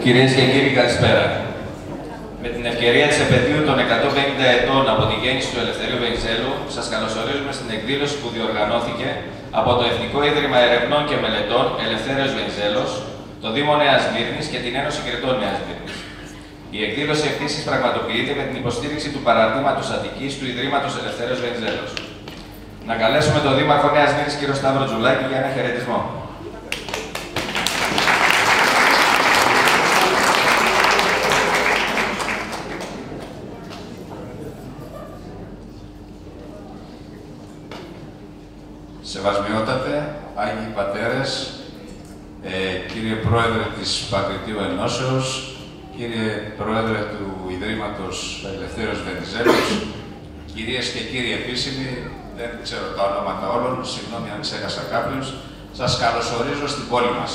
Κυρίες και κύριοι, καλησπέρα. Με την ευκαιρία της επετείου των 150 ετών από τη γέννηση του Ελευθερίου Βενιζέλου, σας καλωσορίζουμε στην εκδήλωση που διοργανώθηκε από το Εθνικό Ίδρυμα Ερευνών και Μελετών Ελευθέριος Βενιζέλος, το Δήμο Νέας Σμύρνης και την Ένωση Κριτών Νέας Σμύρνης. Η εκδήλωση ευτύσης πραγματοποιείται με την υποστήριξη του παραρτήματος Αττικής του Ιδρύματος Ελευθέριος Βενιζέλος. Να καλέσουμε τον Δήμαρχο Νέας Σμύρνης, κύριο Σταύρο Τζουλάκη, για ένα χαιρετισμό. Σεβασμιότατε, Άγιοι Πατέρες, κύριε Πρόεδρε της Πατριτίου Ενώσεως, κύριε Πρόεδρε του Ιδρύματος Ελευθέριος Βενιζέλος, κυρίες και κύριοι επίσημοι, δεν ξέρω τα ονόματα όλων, συγγνώμη αν ξέχασα κάποιους, σας καλωσορίζω στην πόλη μας.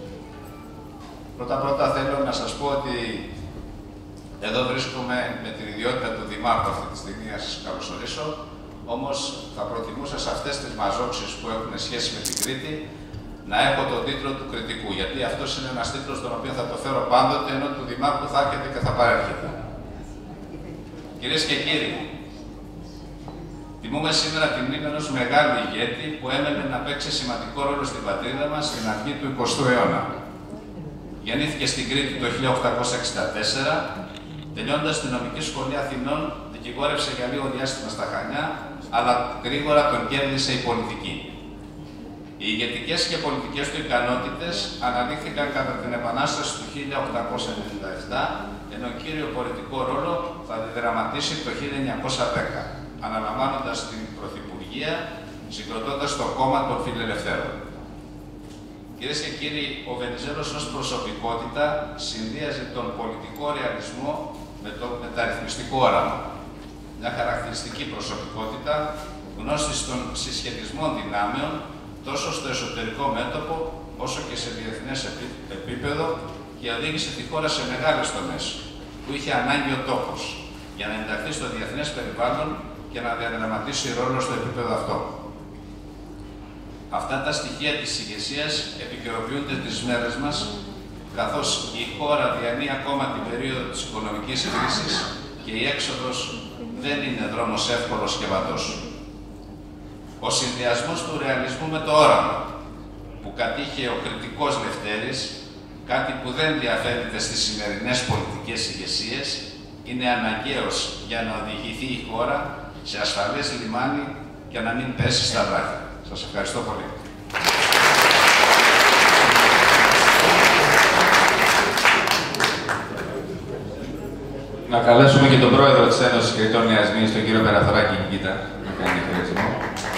Πρώτα θέλω να σας πω ότι εδώ βρίσκομαι με την ιδιότητα του Δημάρχου αυτή τη στιγμή να σας καλωσορίσω. Όμως θα προτιμούσα σε αυτές τις μαζόξεις που έχουν σχέση με την Κρήτη να έχω τον τίτλο του κριτικού, γιατί αυτός είναι ένας τίτλος τον οποίο θα το φέρω πάντοτε, ενώ του Δημάρχου θα έρχεται και θα παρέρχεται. Κυρίες και κύριοι, τιμούμε σήμερα τη μνήμη ενός μεγάλου ηγέτη που έμενε να παίξει σημαντικό ρόλο στην πατρίδα μας στην αρχή του 20ου αιώνα. Γεννήθηκε στην Κρήτη το 1864, τελειώντας τη Νομική Σχολή Αθηνών, δικηγόρευσε για λίγο διάστημα στα Χανιά, αλλά γρήγορα τον κέρδισε η πολιτική. Οι ηγετικές και πολιτικές του ικανότητες αναδείχθηκαν κατά την Επανάσταση του 1897, ενώ κύριο πολιτικό ρόλο θα διδραματίσει το 1910, αναλαμβάνοντας την Πρωθυπουργία, συγκροτώντας το κόμμα των Φιλελευθέρων. Κυρίες και κύριοι, ο Βενιζέλος ως προσωπικότητα συνδύαζε τον πολιτικό ρεαλισμό με το μεταρρυθμιστικό όραμα. Μια χαρακτηριστική προσωπικότητα, γνώστης των συσχετισμών δυνάμεων, τόσο στο εσωτερικό μέτωπο, όσο και σε διεθνές επίπεδο, και οδήγησε τη χώρα σε μεγάλες τομές, που είχε ανάγκη ο τόπος, για να ενταχθεί στο διεθνές περιβάλλον και να διαδραματίσει ρόλο στο επίπεδο αυτό. Αυτά τα στοιχεία της ηγεσίας επικαιροποιούνται τις μέρες μας, καθώς η χώρα διανύει ακόμα την περίοδο της οικονομικής κρίσης και η έξοδος δεν είναι δρόμος εύκολος και βατός. Ο συνδυασμός του ρεαλισμού με το όραμα που κατήχε ο κριτικός Λευτέρης, κάτι που δεν διαφέρεται στις σημερινές πολιτικές ηγεσίες, είναι αναγκαίος για να οδηγηθεί η χώρα σε ασφαλές λιμάνι και να μην πέσει στα βράχια. Σας ευχαριστώ πολύ. Να καλέσουμε και τον πρόεδρο της Ένωσης Κριτών Νέας Σμύρνης, τον κύριο Περαθωράκη Νικήτα, να κάνει χαιρετισμό.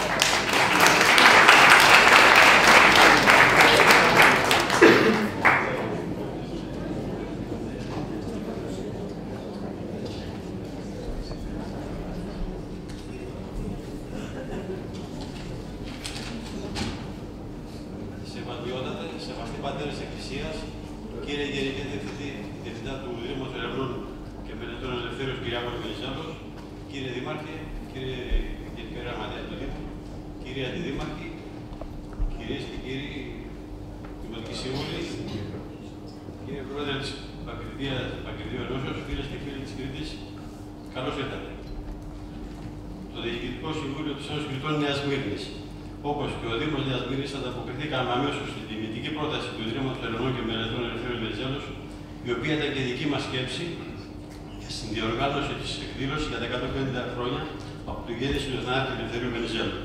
Σεβασμιότατε, σεβαστοί πατέρες της Εκκλησίας, κύριε Γενική Διευθυντά του Ιδρύματος Ερευνών και Μελετών Ελευθέριος Κυριάκος Βενιζέλος, κύριε Δήμαρχε, κύριε Γενική Γραμματέα του Δήμου, κύριε Αντιδήμαρχοι, κυρίες και κύριοι Δημοτικοί Σύμβουλοι, κύριε Πρόεδρε της Πατριτίου Ενώσεως, φίλες και φίλοι της Κρήτης, καλώς ήρθατε. Το Διοικητικό Συμβούλιο της Ένωσης Κριτών Νέας Σμύρνης, όπως και ο Δήμος Νέας Σμύρνης, ανταποκριθήκαμε αμέσως στην τιμητική πρόταση του Ιδρύματος Ερευνών και Μελετών Ελευθέριος Βενιζέλος, η οποία ήταν και δική μας σκέψη στην διοργάνωση της εκδήλωσης για τα 150 χρόνια από τη γέννηση του θανάτου του Ελευθερίου Βενιζέλου.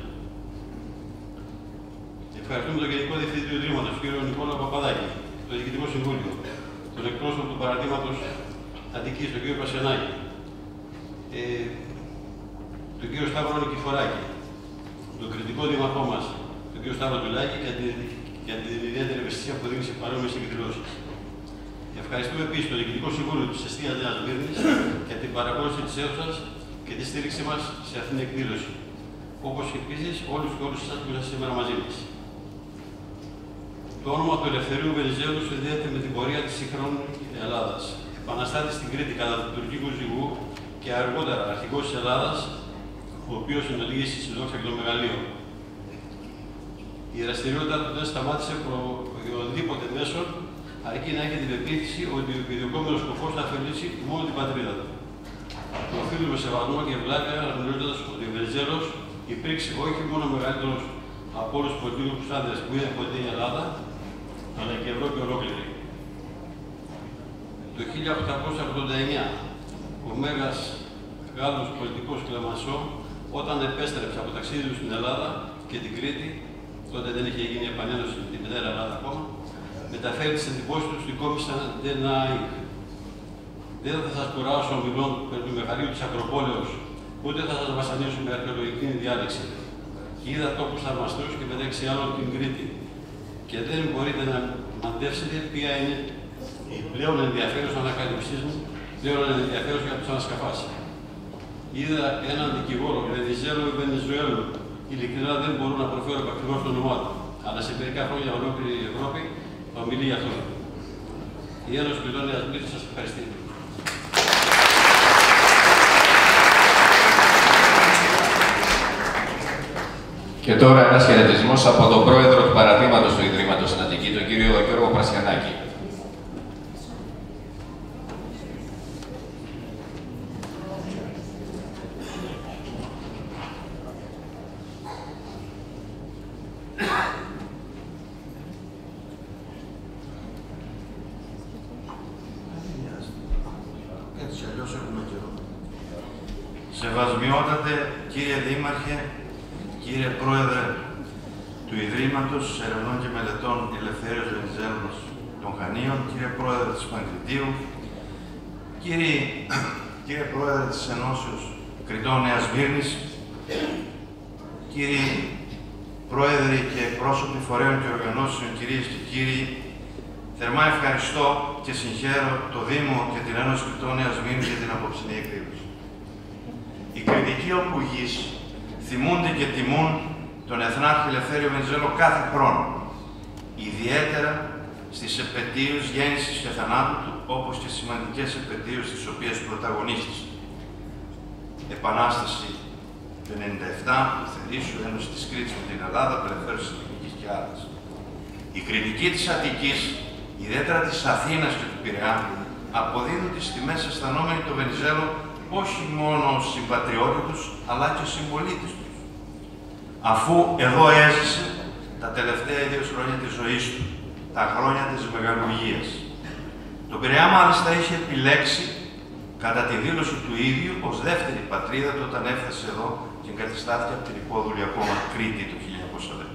Ευχαριστούμε τον Γενικό Διευθυντή του Ιδρύματος, τον κύριο Νικόλαο Παπαδάκη, το Διοικητικό Συμβούλιο, τον εκπρόσωπο του παρατήματος Αττικής, τον κύριο Πασενάκη, τον κύριο Σταύρο Νικηφοράκη, τον κριτικό δήμαρχό μας, τον κύριο Σταύρο Τζουλάκη, για την ιδιαίτερη ευαισθησία που δίνει σε παρόμοιες εκδηλώσεις. Ευχαριστούμε επίσης το Διοικητικό Συμβούλιο της Εστίας Νέας Σμύρνης για την παρακολούθηση της αίθουσας και τη στήριξη μας σε αυτήν την εκδήλωση. Όπως και επίσης όλους εσάς που είσαστε σήμερα μαζί μας. Το όνομα του Ελευθερίου Βενιζέλου συνδέεται με την πορεία της σύγχρονης Ελλάδας. Επαναστάτης στην Κρήτη κατά του τουρκικού ζυγού και αργότερα αρχηγός της Ελλάδας, ο οποίος συνοδήγησε στη δόξα και το μεγαλείο. Η δραστηριότητα του δεν σταμάτησε προ οποιοδήποτε μέσο αρκεί να έχει την πεποίθηση ότι ο επιδιωκόμενος σκοπός θα ωφελήσει μόνο την πατρίδα του. Το οφείλουμε σεβασμό και ευλάβεια, αναγνωρίζοντας ότι ο Βενιζέλος υπήρξε όχι μόνο μεγαλύτερος από όλους τους πολιτικούς άντρες που είδε ποτέ η Ελλάδα, αλλά και η Ευρώπη ολόκληρη. Το 1889, ο Μέγας Γάλλος πολιτικός Κλεμανσό, όταν επέστρεψε από ταξίδι του στην Ελλάδα και την Κρήτη, τότε δεν είχε γίνει επανένωση με την μητέρα Ελλάδα ακόμα, μεταφέρει τις εντυπώσεις του στην Κόμισσα Ντενάικ. Δεν θα σας κουράσω μιλών περί του μεγαλείου της Ακροπόλεως, ούτε θα σας βασανίσω με αρχαιολογική διάλεξη. Είδα τόπους θαυμαστούς και μεταξύ άλλων την Κρήτη. Και δεν μπορείτε να μαντεύσετε ποια είναι η πλέον ενδιαφέρουσα ανακάλυψή μου, πλέον ενδιαφέρουσα για τους ανασκαφάς. Είδα έναν δικηγόρο, Βενιζέλο Βενεζουέλο. Ειλικρινά δεν μπορώ να προφέρω ακριβώς το όνομά του, αλλά σε μερικά χρόνια ολόκληρη η Ευρώπη θα μιλεί για αυτό. Η Ένωση Πυλώνιας Μύρης σας ευχαριστεί. Και τώρα ένας χαιρετισμός από τον πρόεδρο του παρατήματος του Ιδρύματος στην Αττική, τον κύριο Γιώργο Πρασιανάκη. Σεβασμιότατε κύριε Δήμαρχε, κύριε Πρόεδρε του Ιδρύματος Ερευνών και Μελετών Ελευθέριος Βενιζέλος των Χανίων, κύριε Πρόεδρε της Πανκριτίου, κύριε Πρόεδρε της Ενώσεως Κρητών Νέας Μύρνης, κύριοι Πρόεδροι και πρόσωποι φορέων και οργανώσεων, κυρίες και κύριοι, θερμά ευχαριστώ και συγχαίρω το Δήμο και την Ένωση Κρητών Νέας Μύρνης για την απόψινή εκδήλωση. Οι κριτικοί οπουργείς θυμούνται και τιμούν τον Εθνάρχη Ελευθέριο Βενιζέλο κάθε χρόνο, ιδιαίτερα στις επετείους γέννησης και θανάτου του, όπως και σημαντικές επετείους τις οποίες πρωταγωνίστησε. Επανάσταση του 1997, του Θερήσου, Ένωση της Κρήτης με την Ελλάδα, απελευθέρωση της Αττικής και άλλες. Οι κριτικοί της Αττικής, ιδιαίτερα της Αθήνας και του Πειραιά, αποδίδουν τις τιμές αισθανόμενοι το Βενιζέλο όχι μόνο ως συμπατριώτη τους, αλλά και συμπολίτης τους. Αφού εδώ έζησε τα τελευταία 2 χρόνια της ζωής του, τα χρόνια της μεγαλουργίας. Το Πειραιά μάλιστα είχε επιλέξει, κατά τη δήλωση του ίδιου, ως δεύτερη πατρίδα του όταν έφτασε εδώ και εγκαταστάθηκε από την υπόδουλη ακόμα Κρήτη το 1910.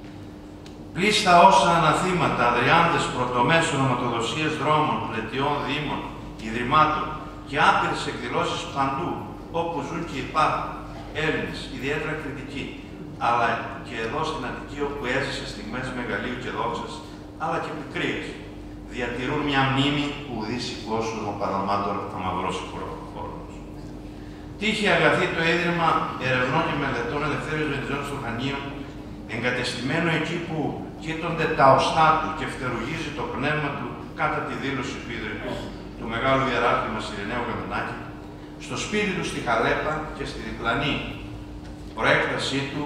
Πλήστα όσα αναθήματα, αδριάντες, πρωτομέσων, οματοδοσίες δρόμων, πλαιτιών, δήμων, ιδρυμάτων και άπειρες εκδηλώσεις παντού, όπου ζουν και υπάρχουν Έλληνες, ιδιαίτερα κριτικοί, αλλά και εδώ στην Αττική, όπου έζησε στιγμές μεγαλείου και δόξας, αλλά και πικρίες, διατηρούν μια μνήμη που ουδείς σηκώσουν ο παραμάντων αμαυρώσει χρόνος. Τύχη αγαθή το Ίδρυμα Ερευνών και Μελετών Ελευθέριος Βενιζέλος των Χανίων, εγκατεστημένο εκεί που κοίτονται τα οστά του και φτερουγίζει το πνεύμα του κατά τη δήλωση του ιδρυτού, του μεγάλου ιεράρχη μας Ειρηναίου Γαμενάκη, στο σπίτι του στη Χαλέπα και στη διπλανή προέκτασή του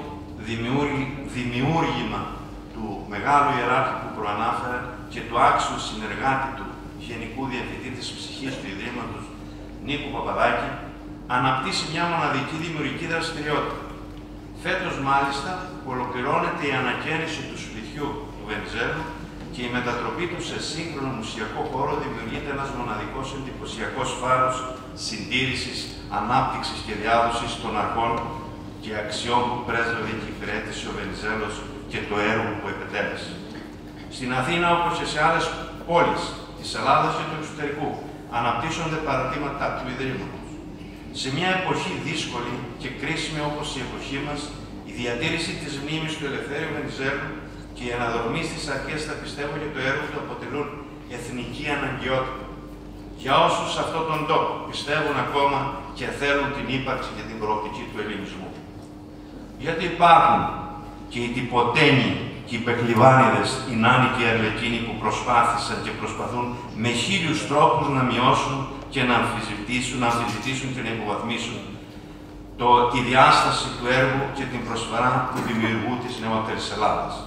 δημιούργημα του μεγάλου ιεράρχη που προανάφερα και του άξιου συνεργάτη του, γενικού διευθυντή της ψυχής του Ιδρύματος, Νίκου Παπαδάκη, αναπτύσσει μια μοναδική δημιουργική δραστηριότητα. Φέτος, μάλιστα, ολοκληρώνεται η ανακαίνιση του σπιτιού του Βενιζέλου και η μετατροπή του σε σύγχρονο μουσιακό χώρο δημιουργείται ένας μοναδικός εντυπωσιακός φάρος συντήρησης, ανάπτυξης και διάδοσης των αρχών και αξιών που πρέσβευε και υπηρέτησε ο Βενιζέλος και το έργο που επετέλεσε. Στην Αθήνα, όπως και σε άλλες πόλεις της Ελλάδας και του εξωτερικού, αναπτύσσονται παρατήματα του Ιδρύματος. Σε μια εποχή δύσκολη και κρίσιμη όπως η εποχή μας, η διατήρηση της μνήμης του Ελευθέριου Βενιζέλου και η αναδρομή στις αρχές, θα πιστεύω, και το έργο του αποτελούν εθνική αναγκαιότητα. Για όσους σε αυτόν τον τόπο πιστεύουν ακόμα και θέλουν την ύπαρξη και την προοπτική του ελληνισμού. Γιατί υπάρχουν και οι τυποτένιοι και οι πεκλιβάνιδες, οι νάνοι και οι αρλεκίνοι που προσπάθησαν και προσπαθούν με 1000 τρόπους να μειώσουν και να αμφισβητήσουν και να υποβαθμίσουν τη διάσταση του έργου και την προσφορά του δημιουργού της νεότερης Ελλάδας.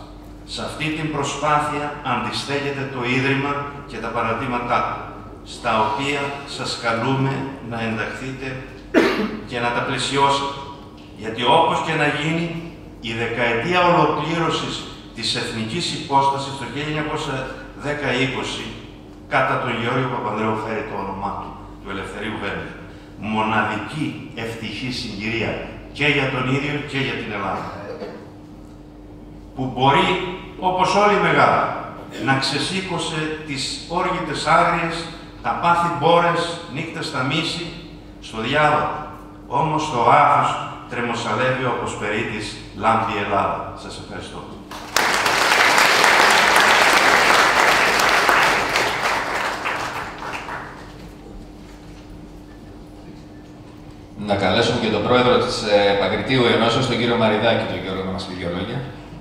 Σε αυτή την προσπάθεια αντιστέκεται το Ίδρυμα και τα παρατήματά του, στα οποία σας καλούμε να ενταχθείτε και να τα πλαισιώσετε. Γιατί όπως και να γίνει, η δεκαετία ολοκλήρωσης της εθνικής υπόστασης το 1910-20, κατά τον Γεώργιο Παπανδρέου φέρει το όνομά του Ελευθερίου Βένζελου. Μοναδική ευτυχή συγκυρία και για τον ίδιο και για την Ελλάδα. Που μπορεί, όπως όλοι οι μεγάλοι, να ξεσήκωσε τις όργητες άγριες, τα πάθη μπόρες, νύχτες στα μίση, στο διάβα. Όμως το άθος τρεμοσαλεύει όπως περί της λάμπει η Ελλάδα. Σας ευχαριστώ. Να καλέσουμε και τον πρόεδρο της Παγκριτίου Ενώσεως, τον κύριο Μαριδάκη, τον Γιώργο, να μας πει δύο λόγια.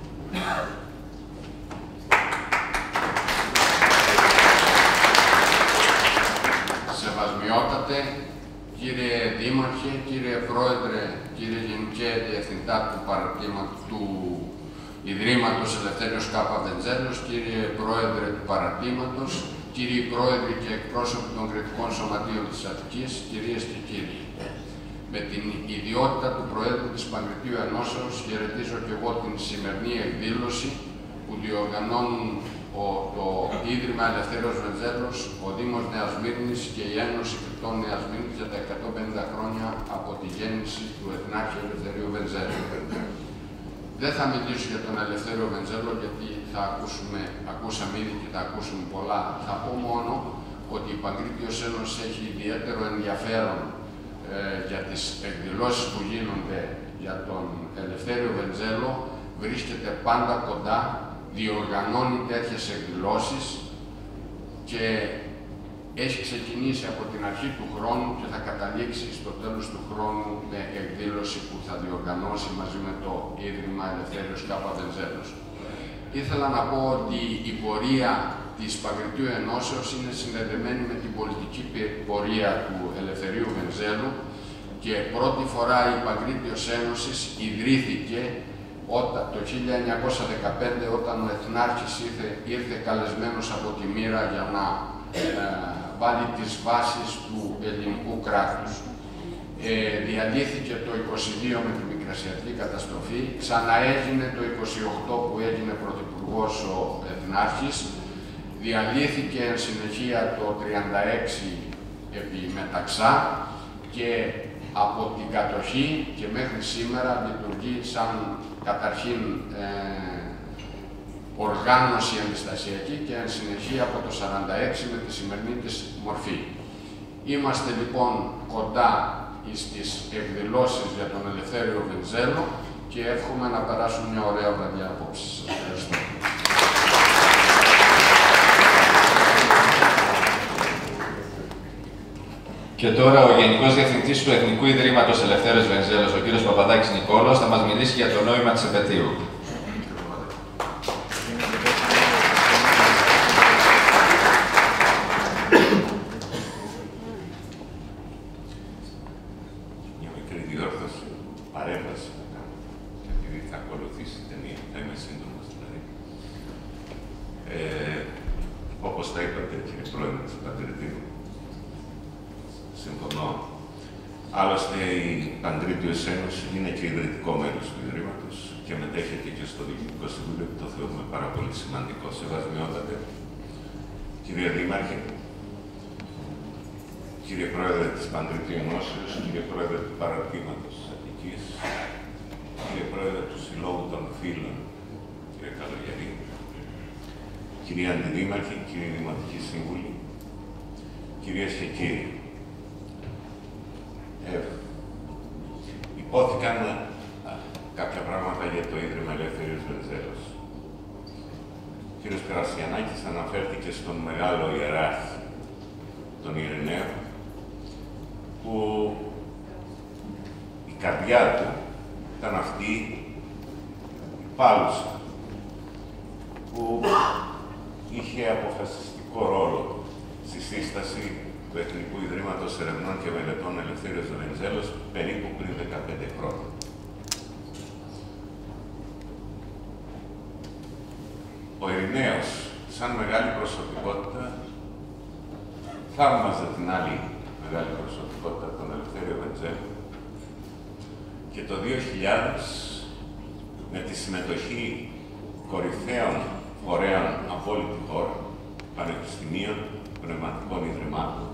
Σεβασμιότατε, κύριε Δήμαρχε, κύριε Πρόεδρε, κύριε Γενικέ Διευθυντά του Παρατήματος του Ιδρύματος Ελευθέριος Κάπα Βενζέλος, κύριε Πρόεδρε του Παρατήματος, κύριοι Πρόεδροι και εκπρόσωποι των Κριτικών Σωματείων της Αττικής, κυρίες και κύριοι. Με την ιδιότητα του Προέδρου της Παγκριτίου Ενώσεως χαιρετίζω και εγώ την σημερινή εκδήλωση που διοργανώνουν το Ίδρυμα Ελευθέριος Βενζέλος, ο Δήμος Νέας Μύρνης και η Ένωση Κριτών Νέας Μύρνης για τα 150 χρόνια από τη γέννηση του Εθνάρχη Ελευθερίου Βενζέλου. Δεν θα μιλήσω για τον Ελευθέριο Βενζέλο, γιατί ακούσαμε ήδη και θα ακούσουμε πολλά. Θα πω μόνο ότι η Παγκρίτιος Ένωση έχει ιδιαίτερο ενδιαφέρον για τις εκδηλώσεις που γίνονται για τον Ελευθέριο Βενζέλο, βρίσκεται πάντα κοντά, διοργανώνει τέτοιες εκδηλώσεις και έχει ξεκινήσει από την αρχή του χρόνου και θα καταλήξει στο τέλος του χρόνου με εκδήλωση που θα διοργανώσει μαζί με το Ίδρυμα Ελευθέριος Κάπα Βενζέλος. Ήθελα να πω ότι η πορεία της Παγκριτίου Ενώσεως είναι συνδεδεμένη με την πολιτική πορεία του Ελευθερίου Βενζέλου και πρώτη φορά η Παγκρίτιος Ένωσης ιδρύθηκε το 1915, όταν ο Εθνάρχης ήρθε καλεσμένος από τη μοίρα για να βάλει τις βάσεις του ελληνικού κράτους. Διαλύθηκε το 22 με τη Μικρασιατική καταστροφή, ξαναέγινε το 28 που έγινε πρωθυπουργός ο Εθνάρχης, διαλύθηκε εν συνεχεία το 36 επί Μεταξά και από την κατοχή και μέχρι σήμερα λειτουργεί σαν καταρχήν οργάνωση αντιστασιακή και εν συνεχεία από το 46 με τη σημερινή της μορφή. Είμαστε λοιπόν κοντά στις εκδηλώσεις για τον Ελευθέριο Βενζέλο και εύχομαι να περάσουν μια ωραία βραδιά απόψε. Σας ευχαριστώ. Και τώρα ο Γενικός Διευθυντής του Εθνικού Ιδρύματος Ελευθέριος Βενζέλος, ο κύριος Παπαδάκης Νικόλαος, θα μας μιλήσει για το νόημα της επετείου. Μια μικρή διόρθωση, παρέμβαση να κάνω, επειδή θα ακολουθήσει η ταινία, θα είμαι σύντομος δηλαδή. Όπως τα είπατε, κύριε Πρόεδρε της Παγκριτίου, συμφωνώ. Άλλωστε, η Παγκρίτιος Ένωση είναι και ιδρυτικό μέρος του Ιδρύματος και μετέχεται και στο Διοικητικό Συμβούλιο, που το θεωρούμε πάρα πολύ σημαντικό. Σεβασμιότατε, κύριε Δήμαρχε, κύριε Πρόεδρε της Παγκριτίου Ενώσεως, κύριε Πρόεδρε του Παρατήματος της Αττικής, κύριε Πρόεδρε του Συλλόγου των Φίλων, κύριε Καλογερή, κύριε Αντιδήμαρχε, κύριε Δημοτική Σύμβουλοι, κυρίες και κύριοι. Υπόθηκαν κάποια πράγματα για το Ίδρυμα Ελευθέριος Βενζέλος. Ο κ. Καρασιανάκης αναφέρθηκε στον μεγάλο ιεράρχη, τον Ειρηναίο, που η καρδιά του ήταν αυτή η πάλουσα, που είχε αποφασιστικό ρόλο στη σύσταση του Εθνικού Ιδρύματος Ερευνών και Μελετών Ελευθέριος Βενζέλος περίπου πριν 15 χρόνια. ο Ειρηναίος, σαν μεγάλη προσωπικότητα, θαύμαζε την άλλη μεγάλη προσωπικότητα, τον Ελευθέριο Βενιζέλο. Και το 2000, με τη συμμετοχή κορυφαίων φορέων από όλη τη χώρα, πανεπιστημίων, πνευματικών ιδρυμάτων,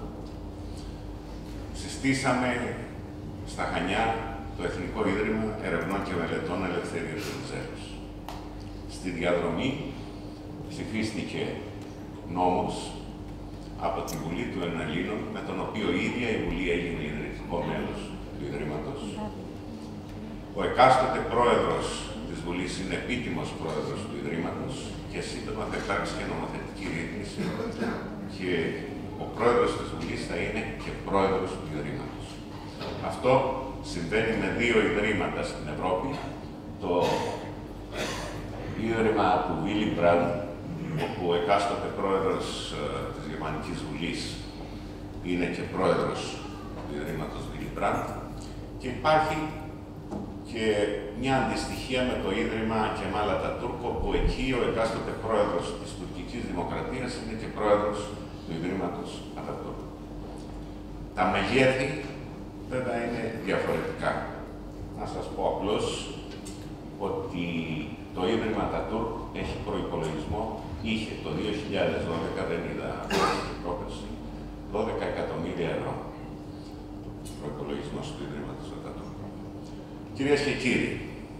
συστήσαμε στα Χανιά το Εθνικό Ίδρυμα Ερευνών και Μελετών Ελευθερίου Βενιζέλου. Στη διαδρομή ψηφίστηκε νόμος από τη Βουλή του Ελλήνων, με τον οποίο η ίδια η Βουλή έγινε ιδρυτικό μέλος του Ιδρύματος. Ο εκάστοτε πρόεδρος της Βουλής είναι επίτιμος πρόεδρος του Ιδρύματος και σύντομα θα υπάρξει και νομοθετική ρύθμιση και ο πρόεδρος της Βουλής θα είναι και πρόεδρος του Ιδρύματος. Αυτό συμβαίνει με δύο ιδρύματα στην Ευρώπη. Το Ίδρυμα του Willy Brandt, όπου ο εκάστοτε πρόεδρος της Γερμανικής Βουλής είναι και πρόεδρος του Ιδρύματος Willy Brandt, και υπάρχει και μια αντιστοιχία με το Ίδρυμα Κεμάλ Ατατούρκ, όπου εκεί ο εκάστοτε πρόεδρος της τουρκικής δημοκρατίας είναι και πρόεδρος του Ιδρύματος Ατατούρκ. Τα μεγέθη βέβαια είναι διαφορετικά. Να σας πω απλώς ότι το Ίδρυμα Ατατούρκ έχει προϋπολογισμό, είχε το 2012, δεν είδα πρόπερση, 12 εκατομμύρια ευρώ προϋπολογισμός του Ιδρύματος Ατατούρκ. Κυρίες και κύριοι,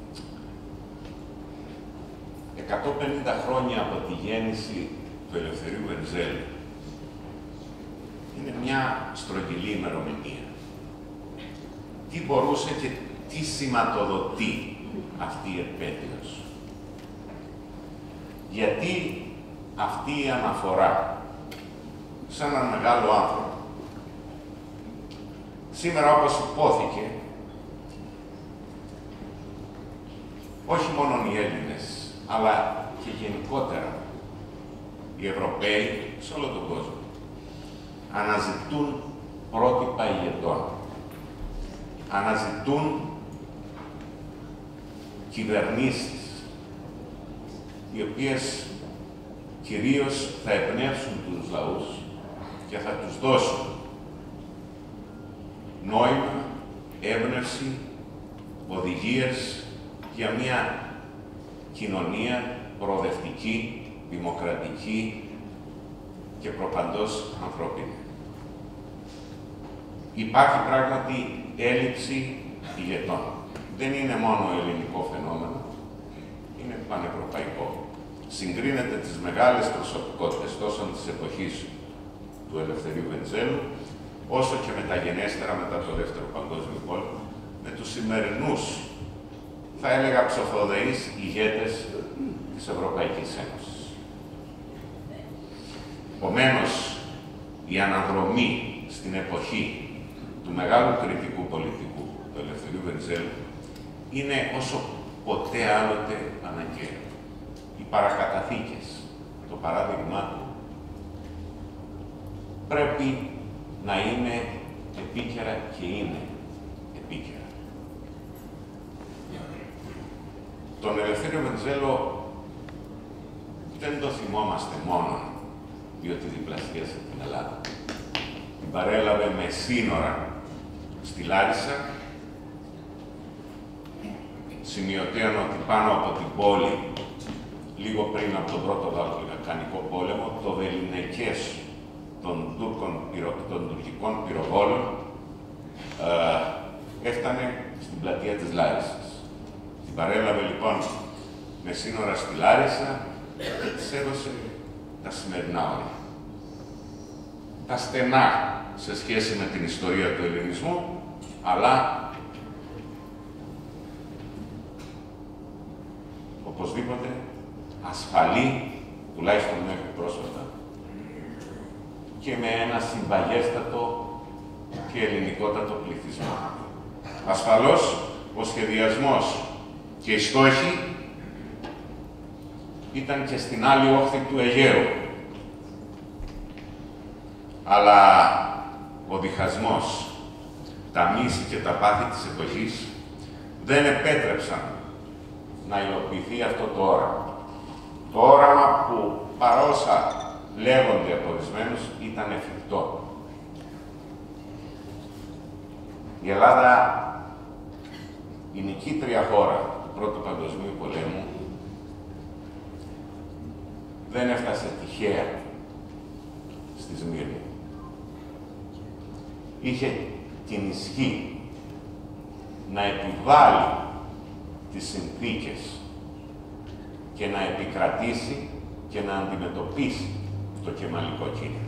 150 χρόνια από τη γέννηση του Ελευθερίου Βενιζέλου είναι μια στρογγυλή ημερομηνία. Τι μπορούσε και τι σηματοδοτεί αυτή η επέτειος? Γιατί αυτή η αναφορά σε έναν μεγάλο άνθρωπο? Σήμερα, όπως υπόθηκε, όχι μόνο οι Έλληνες, αλλά και γενικότερα οι Ευρωπαίοι σε όλο τον κόσμο αναζητούν πρότυπα ηγετών. Αναζητούν κυβερνήσεις οι οποίες κυρίως θα εμπνεύσουν τους λαούς και θα τους δώσουν νόημα, έμπνευση, οδηγίες για μια κοινωνία προοδευτική, δημοκρατική και προπαντός ανθρώπινη. Υπάρχει πράγματι έλλειψη ηγετών. Δεν είναι μόνο ελληνικό φαινόμενο, είναι πανευρωπαϊκό. Συγκρίνεται τις μεγάλες προσωπικότητες τόσο της εποχής του Ελευθερίου Βενιζέλου, όσο και μεταγενέστερα μετά το Δεύτερο Παγκόσμιο Πόλεμο, με τους σημερινούς, θα έλεγα ψοφοδεείς ηγέτες της Ευρωπαϊκής Ένωσης. Επομένως, η αναδρομή στην εποχή του μεγάλου κριτικού πολιτικού του Ελευθερίου Βενιζέλου είναι όσο ποτέ άλλοτε αναγκαίο. Οι παρακαταθήκες, το παράδειγμά του, πρέπει να είναι επίκαιρα και είναι επίκαιρα. Τον Ελευθέριο Βενιζέλο δεν το θυμόμαστε μόνο διότι διπλασίασε την Ελλάδα. Την παρέλαβε με σύνορα στη Λάρισα, σημειωτέων ότι πάνω από την πόλη, λίγο πριν από τον Πρώτο Βαλκανικό Πόλεμο, το βεληνικές των τουρκικών πυροβόλων έφτανε στην πλατεία της Λάρισας. Την παρέλαβε λοιπόν με σύνορα στη Λάρισα και της έδωσε τα σημερινά όρια. Τα στενά σε σχέση με την ιστορία του ελληνισμού, αλλά οπωσδήποτε ασφαλή, τουλάχιστον μέχρι πρόσφατα, και με ένα συμπαγέστατο και ελληνικότατο πληθυσμό. Ασφαλώς, ο σχεδιασμός και οι στόχοι ήταν και στην άλλη όχθη του Αιγαίου. Αλλά ο διχασμός, τα μίση και τα πάθη της εποχής δεν επέτρεψαν να υλοποιηθεί αυτό το όραμα. Το όραμα που παρά όσα λέγονται από ορισμένους ήταν εφικτό. Η Ελλάδα, η νικήτρια χώρα του Πρώτου Παγκοσμίου Πολέμου, δεν έφτασε τυχαία στη Σμύρνη. Είχε την ισχύ να επιβάλλει τις συνθήκες και να επικρατήσει και να αντιμετωπίσει το κεμαλικό κίνημα.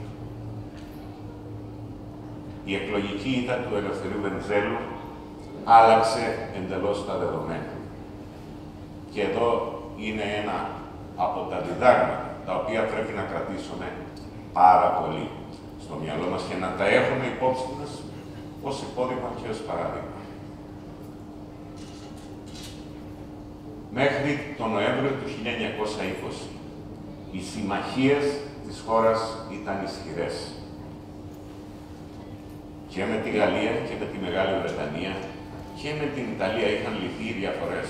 Η εκλογική ήττα του Ελευθερίου Βενιζέλου άλλαξε εντελώς τα δεδομένα. Και εδώ είναι ένα από τα διδάγματα τα οποία πρέπει να κρατήσουμε πάρα πολύ στο μυαλό μας και να τα έχουμε υπόψη μας ως υπόδειγμα και ως παράδειγμα. Μέχρι τον Νοέμβριο του 1920, οι συμμαχίες της χώρας ήταν ισχυρές. Και με τη Γαλλία και με τη Μεγάλη Βρετανία και με την Ιταλία είχαν λυθεί οι διαφορές.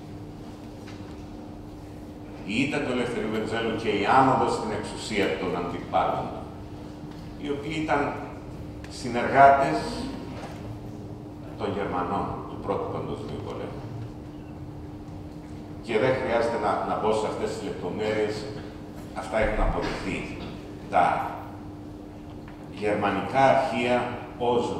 Η ήττα του Ελευθερίου Βενιζέλου και η άνοδος στην εξουσία των αντιπάλων, οι οποίοι ήταν συνεργάτες των Γερμανών του Πρώτου Παγκοσμίου Πολέμου. Και δεν χρειάζεται να μπω σε αυτές τις λεπτομέρειες, αυτά έχουν αποδειχθεί. Τα γερμανικά αρχεία όζουν.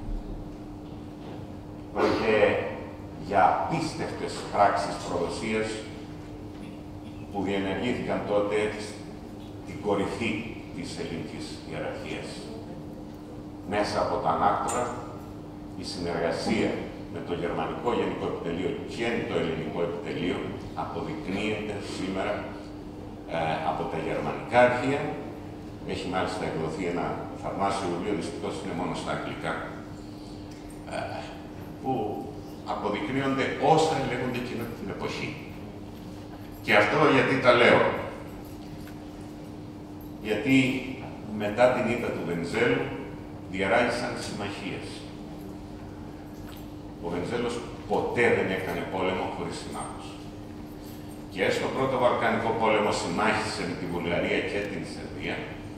Πρόκειται για απίστευτες πράξεις προδοσίας που διενεργήθηκαν τότε στην κορυφή της ελληνικής ιεραρχίας. Μέσα από τα ανάκτορα, η συνεργασία με το Γερμανικό Γενικό Επιτελείο και το Ελληνικό Επιτελείο αποδεικνύεται σήμερα από τα γερμανικά αρχεία. Έχει μάλιστα εκδοθεί ένα θαυμάσιο βιβλίο, δυστυχώς είναι μόνο στα αγγλικά, που αποδεικνύονται όσα λέγονται εκείνη την εποχή. Και αυτό γιατί τα λέω. Γιατί μετά την ήττα του Βενιζέλου διαράγησαν συμμαχίες. Ο Βενιζέλος ποτέ δεν έκανε πόλεμο χωρίς συμμάχους. Και στο πρώτο Βαλκανικό πόλεμο συμμάχισε με τη Βουλγαρία και την Σερβία,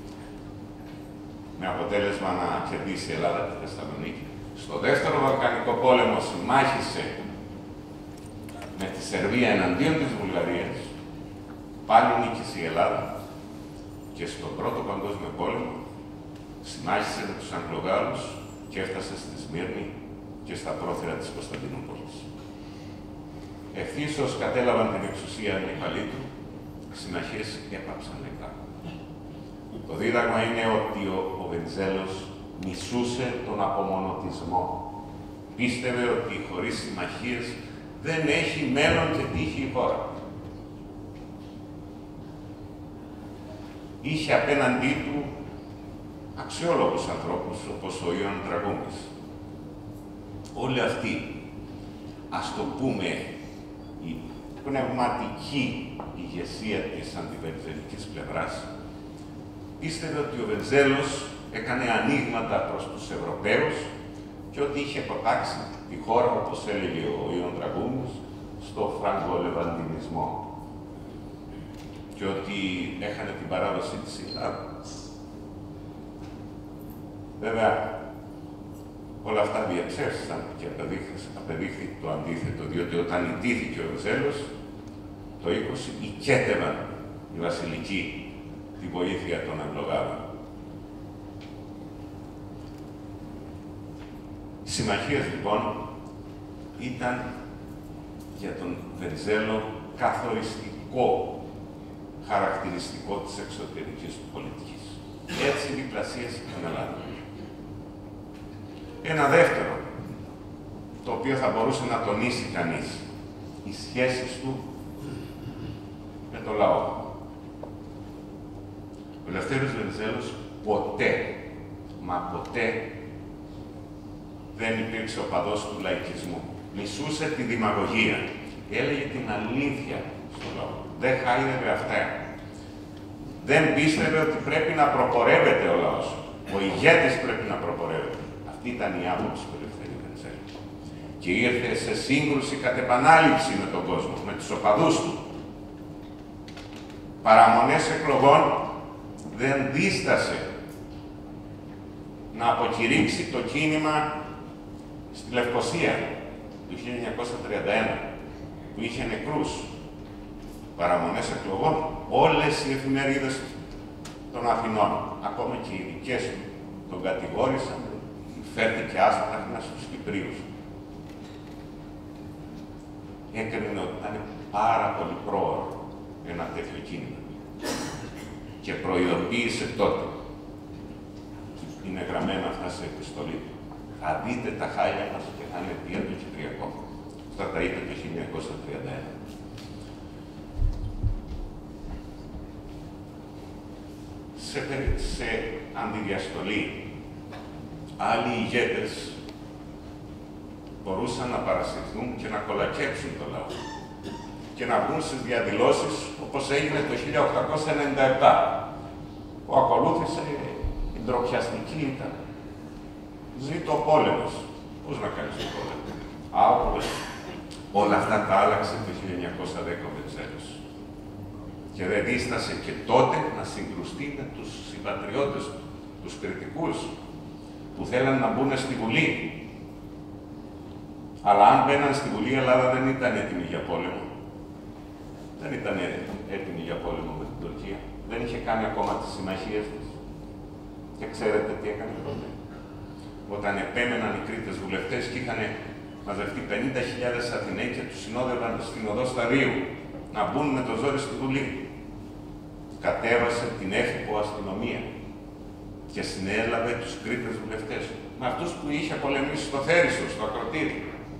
με αποτέλεσμα να κερδίσει η Ελλάδα τη Θεσσαλονίκη. Στο δεύτερο Βαλκανικό πόλεμο συμμάχισε με τη Σερβία εναντίον της Βουλγαρίας, πάλι νίκησε η Ελλάδα. Και στον πρώτο Παγκόσμιο πόλεμο συμμάχισε με τους Αγγλογάλους και έφτασε στη Σμύρνη και στα πρόθυρα της Κωνσταντινούπολης. Ευθύς ως κατέλαβαν την εξουσία αντιπαλοί του, οι συμμαχίες έπαψαν μετά. Το δίδαγμα είναι ότι ο Βενιζέλος μισούσε τον απομονωτισμό. Πίστευε ότι χωρίς συμμαχίες δεν έχει μέλλον και τύχη η χώρα. Είχε απέναντί του αξιόλογους ανθρώπους, όπως ο Ιωάνν Τραγούμης. Όλοι αυτοί, ας το πούμε, η πνευματική ηγεσία της αντιβενιζελικής πλευράς, πίστευε ότι ο Βενιζέλος έκανε ανοίγματα προς τους Ευρωπαίους και ότι είχε προτάξει τη χώρα, όπως έλεγε ο Ιωάνν Τραγούμης, στο φραγκολεβαντινισμό. Και ότι έχανε την παράδοση της Ελλάδα. Βέβαια, όλα αυτά διαψεύστηκαν και απεδείχθη το αντίθετο, διότι όταν ιτήθηκε ο Βενιζέλος, το 20 οικέτευαν οι βασιλικοί τη βοήθεια των Αγγλογάλων. Οι συμμαχίες, λοιπόν, ήταν για τον Βενιζέλο καθοριστικό χαρακτηριστικό της εξωτερικής του πολιτικής. Έτσι διπλασίασε την Ελλάδα. Ένα δεύτερο, το οποίο θα μπορούσε να τονίσει κανείς, οι σχέσεις του με το λαό. Ο Ελευθέριος Βενιζέλος ποτέ, μα ποτέ, δεν υπήρξε οπαδός του λαϊκισμού. Μισούσε τη δημαγωγία. Έλεγε την αλήθεια στο λαό. Δεν χάιδευε αυτά. Δεν πίστευε ότι πρέπει να προπορεύεται ο λαός. Ο ηγέτης πρέπει να προπορεύεται. Αυτή ήταν η άποψη του Ελευθερίου Βενιζέλου. Και ήρθε σε σύγκρουση κατ' επανάληψη με τον κόσμο, με τους οπαδούς του. παραμονές εκλογών δεν δίστασε να αποκηρύξει το κίνημα στη Λευκοσία του 1931, που είχε νεκρούς. Παραμονές εκλογών, όλες οι εφημερίδες των Αθηνών, ακόμα και οι δικές του, τον κατηγόρησαν, φέρθηκε άσπρα στους Κυπρίους. Έκρινε ότι ήταν πάρα πολύ πρόωρο ένα τέτοιο κίνημα. Και προειδοποίησε τότε, είναι γραμμένα αυτά σε επιστολή του, θα δείτε τα χάλια μας και θα είναι πια το Κυπριακό. Αυτά τα είπε το 1931. Σε αντιδιαστολή, άλλοι ηγέτες μπορούσαν να παρασυρθούν και να κολακέψουν το λαό και να βγουν στις διαδηλώσεις, όπως έγινε το 1897, που ακολούθησε η ντροπιαστική ήττα. Ζήτω ο πόλεμος. Πώς να κάνεις τον πόλεμο? Όλα αυτά τα άλλαξε το 1910 ο Βενιζέλος. Και δεν δίστασε και τότε να συγκρουστεί με τους συμπατριώτες του, τους κριτικούς, που θέλαν να μπουν στη Βουλή. Αλλά αν μπαίναν στη Βουλή, η Ελλάδα δεν ήταν έτοιμη για πόλεμο. Δεν ήταν έτοιμη για πόλεμο με την Τουρκία. Δεν είχε κάνει ακόμα τις συμμαχίες της. Και ξέρετε τι έκανε τότε? Όταν επέμεναν οι Κρήτες βουλευτές και είχαν μαζευτεί 50.000 Αθηναίοι και τους συνόδευαν στην οδό Σταδίου να μπουν με το ζόρι στη Βουλή. Κατέβασε την έφυπο αστυνομία και συνέλαβε τους Κρήτες βουλευτές. Με αυτούς που είχε πολεμήσει στο Θέριστο, στο ακροτήρι.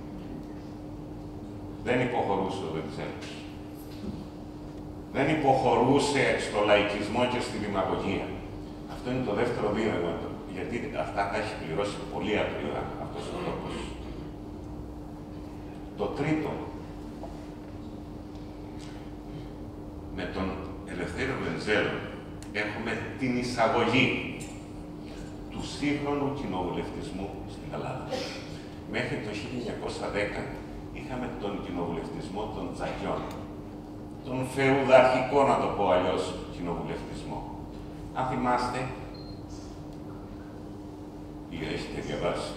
Δεν υποχωρούσε ο Βενιζέλος. Δεν υποχωρούσε στο λαϊκισμό και στη δημαγωγία. Αυτό είναι το δεύτερο βήμα, γιατί αυτά τα έχει πληρώσει πολύ ακριβά αυτός ο τόπος. Το τρίτο, με τον Ελευθέριο Βενιζέλο έχουμε την εισαγωγή του σύγχρονου κοινοβουλευτισμού στην Ελλάδα. Μέχρι το 1910 είχαμε τον κοινοβουλευτισμό των τζακιών, τον φεουδαρχικό, να το πω αλλιώς, κοινοβουλευτισμό. Αν θυμάστε, ή έχετε διαβάσει,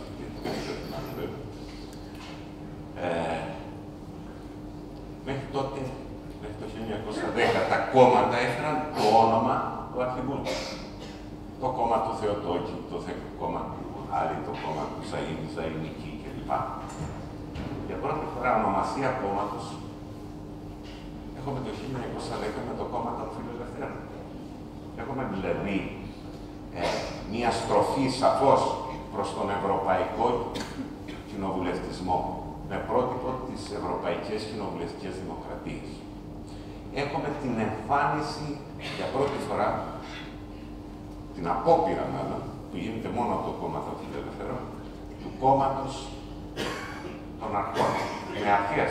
μέχρι τότε, μέχρι το 1910, τα κόμματα έφεραν το όνομα του αρχηγού του. Το κόμμα του Θεοτόκη, το κόμμα του Άλλη, το κόμμα του Ζαΐνη, Ζαΐνικη κλπ. Για πρώτη φορά ονομασία κόμματος έχουμε το 1910 με το κόμμα των Φιλελευθέρων. Έχουμε δηλαδή μία στροφή σαφώς προς τον ευρωπαϊκό κοινοβουλευτισμό, με πρότυπο τις ευρωπαϊκές κοινοβουλευτικές δημοκρατίες. Έχουμε την εμφάνιση για πρώτη φορά, την απόπειρα μάλλον, που γίνεται μόνο από το κόμμα των Φιλελευθέρων, του κόμματος των αρχών, με αρχές.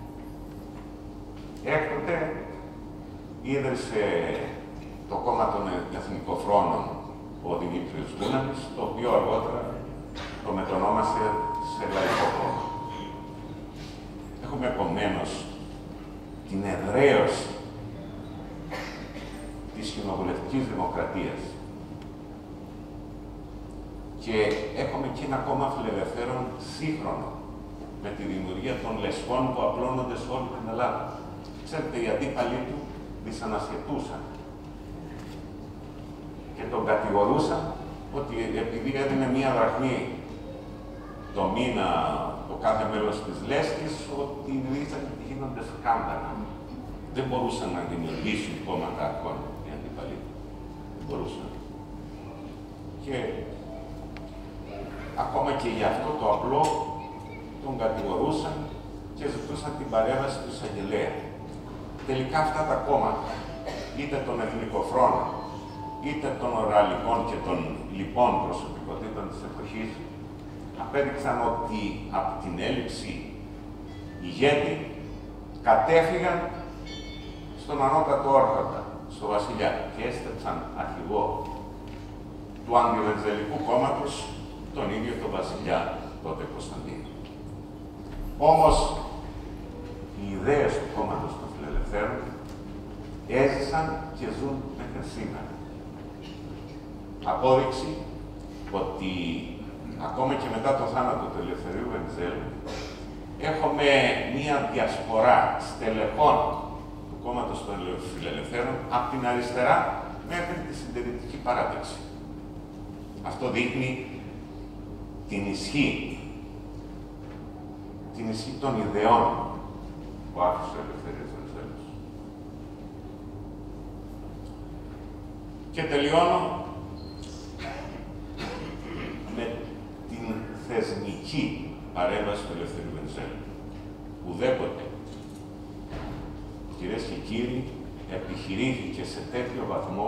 Έκτοτε ίδρυσε το κόμμα των Εθνικοφρόνων ο Δημήτριος Δούνανης, το οποίο αργότερα το μετονόμασε σε Λαϊκό Κόμμα. Έχουμε επομένως την εδραίωση της κοινοβουλευτικής δημοκρατίας. Και έχουμε και ένα κόμμα φιλελευθέρων σύγχρονο, με τη δημιουργία των λεσπών που απλώνονται σε όλη την Ελλάδα. Ξέρετε, οι αντίπαλοι του δυσανασχετούσαν και τον κατηγορούσαν ότι επειδή έδινε μία δραχμή το μήνα το κάθε μέλος της λέσχης, ότι γίνονται σκάνδαλα. Δεν μπορούσαν να δημιουργήσουν κόμματα αρχών οι αντίπαλοι του. Δεν μπορούσαν. Και ακόμα και για αυτό το απλό τον κατηγορούσαν και ζητούσαν την παρέμβαση του εισαγγελέα. Τελικά αυτά τα κόμματα, είτε των εθνικοφρόνων, είτε των οραλικών και των λοιπών προσωπικότητων της εποχής, απέδειξαν ότι από την έλλειψη ηγέτη κατέφυγαν στον ανώτατο άρχοντα, στο βασιλιά, και έστεψαν αρχηγό του αντιβενιζελικού κόμματος τον ίδιο τον βασιλιά, τότε Κωνσταντίνο. Όμως, οι ιδέες του κόμματος των Φιλελευθέρων έζησαν και ζουν μέχρι σήμερα. Απόδειξη ότι ακόμα και μετά το θάνατο του Ελευθερίου Βενιζέλου έχουμε μία διασπορά στελεχών του κόμματος των Φιλελευθέρων από την αριστερά μέχρι τη συντηρητική παράταξη. Αυτό δείχνει την ισχύ των ιδεών που άφησε ο Ελευθερίας Βενιζέλος. Και τελειώνω με την θεσμική παρέμβαση του Ελευθερίου Βενιζέλου. Ουδέποτε, κυρίες και κύριοι, επιχειρήθηκαν σε τέτοιο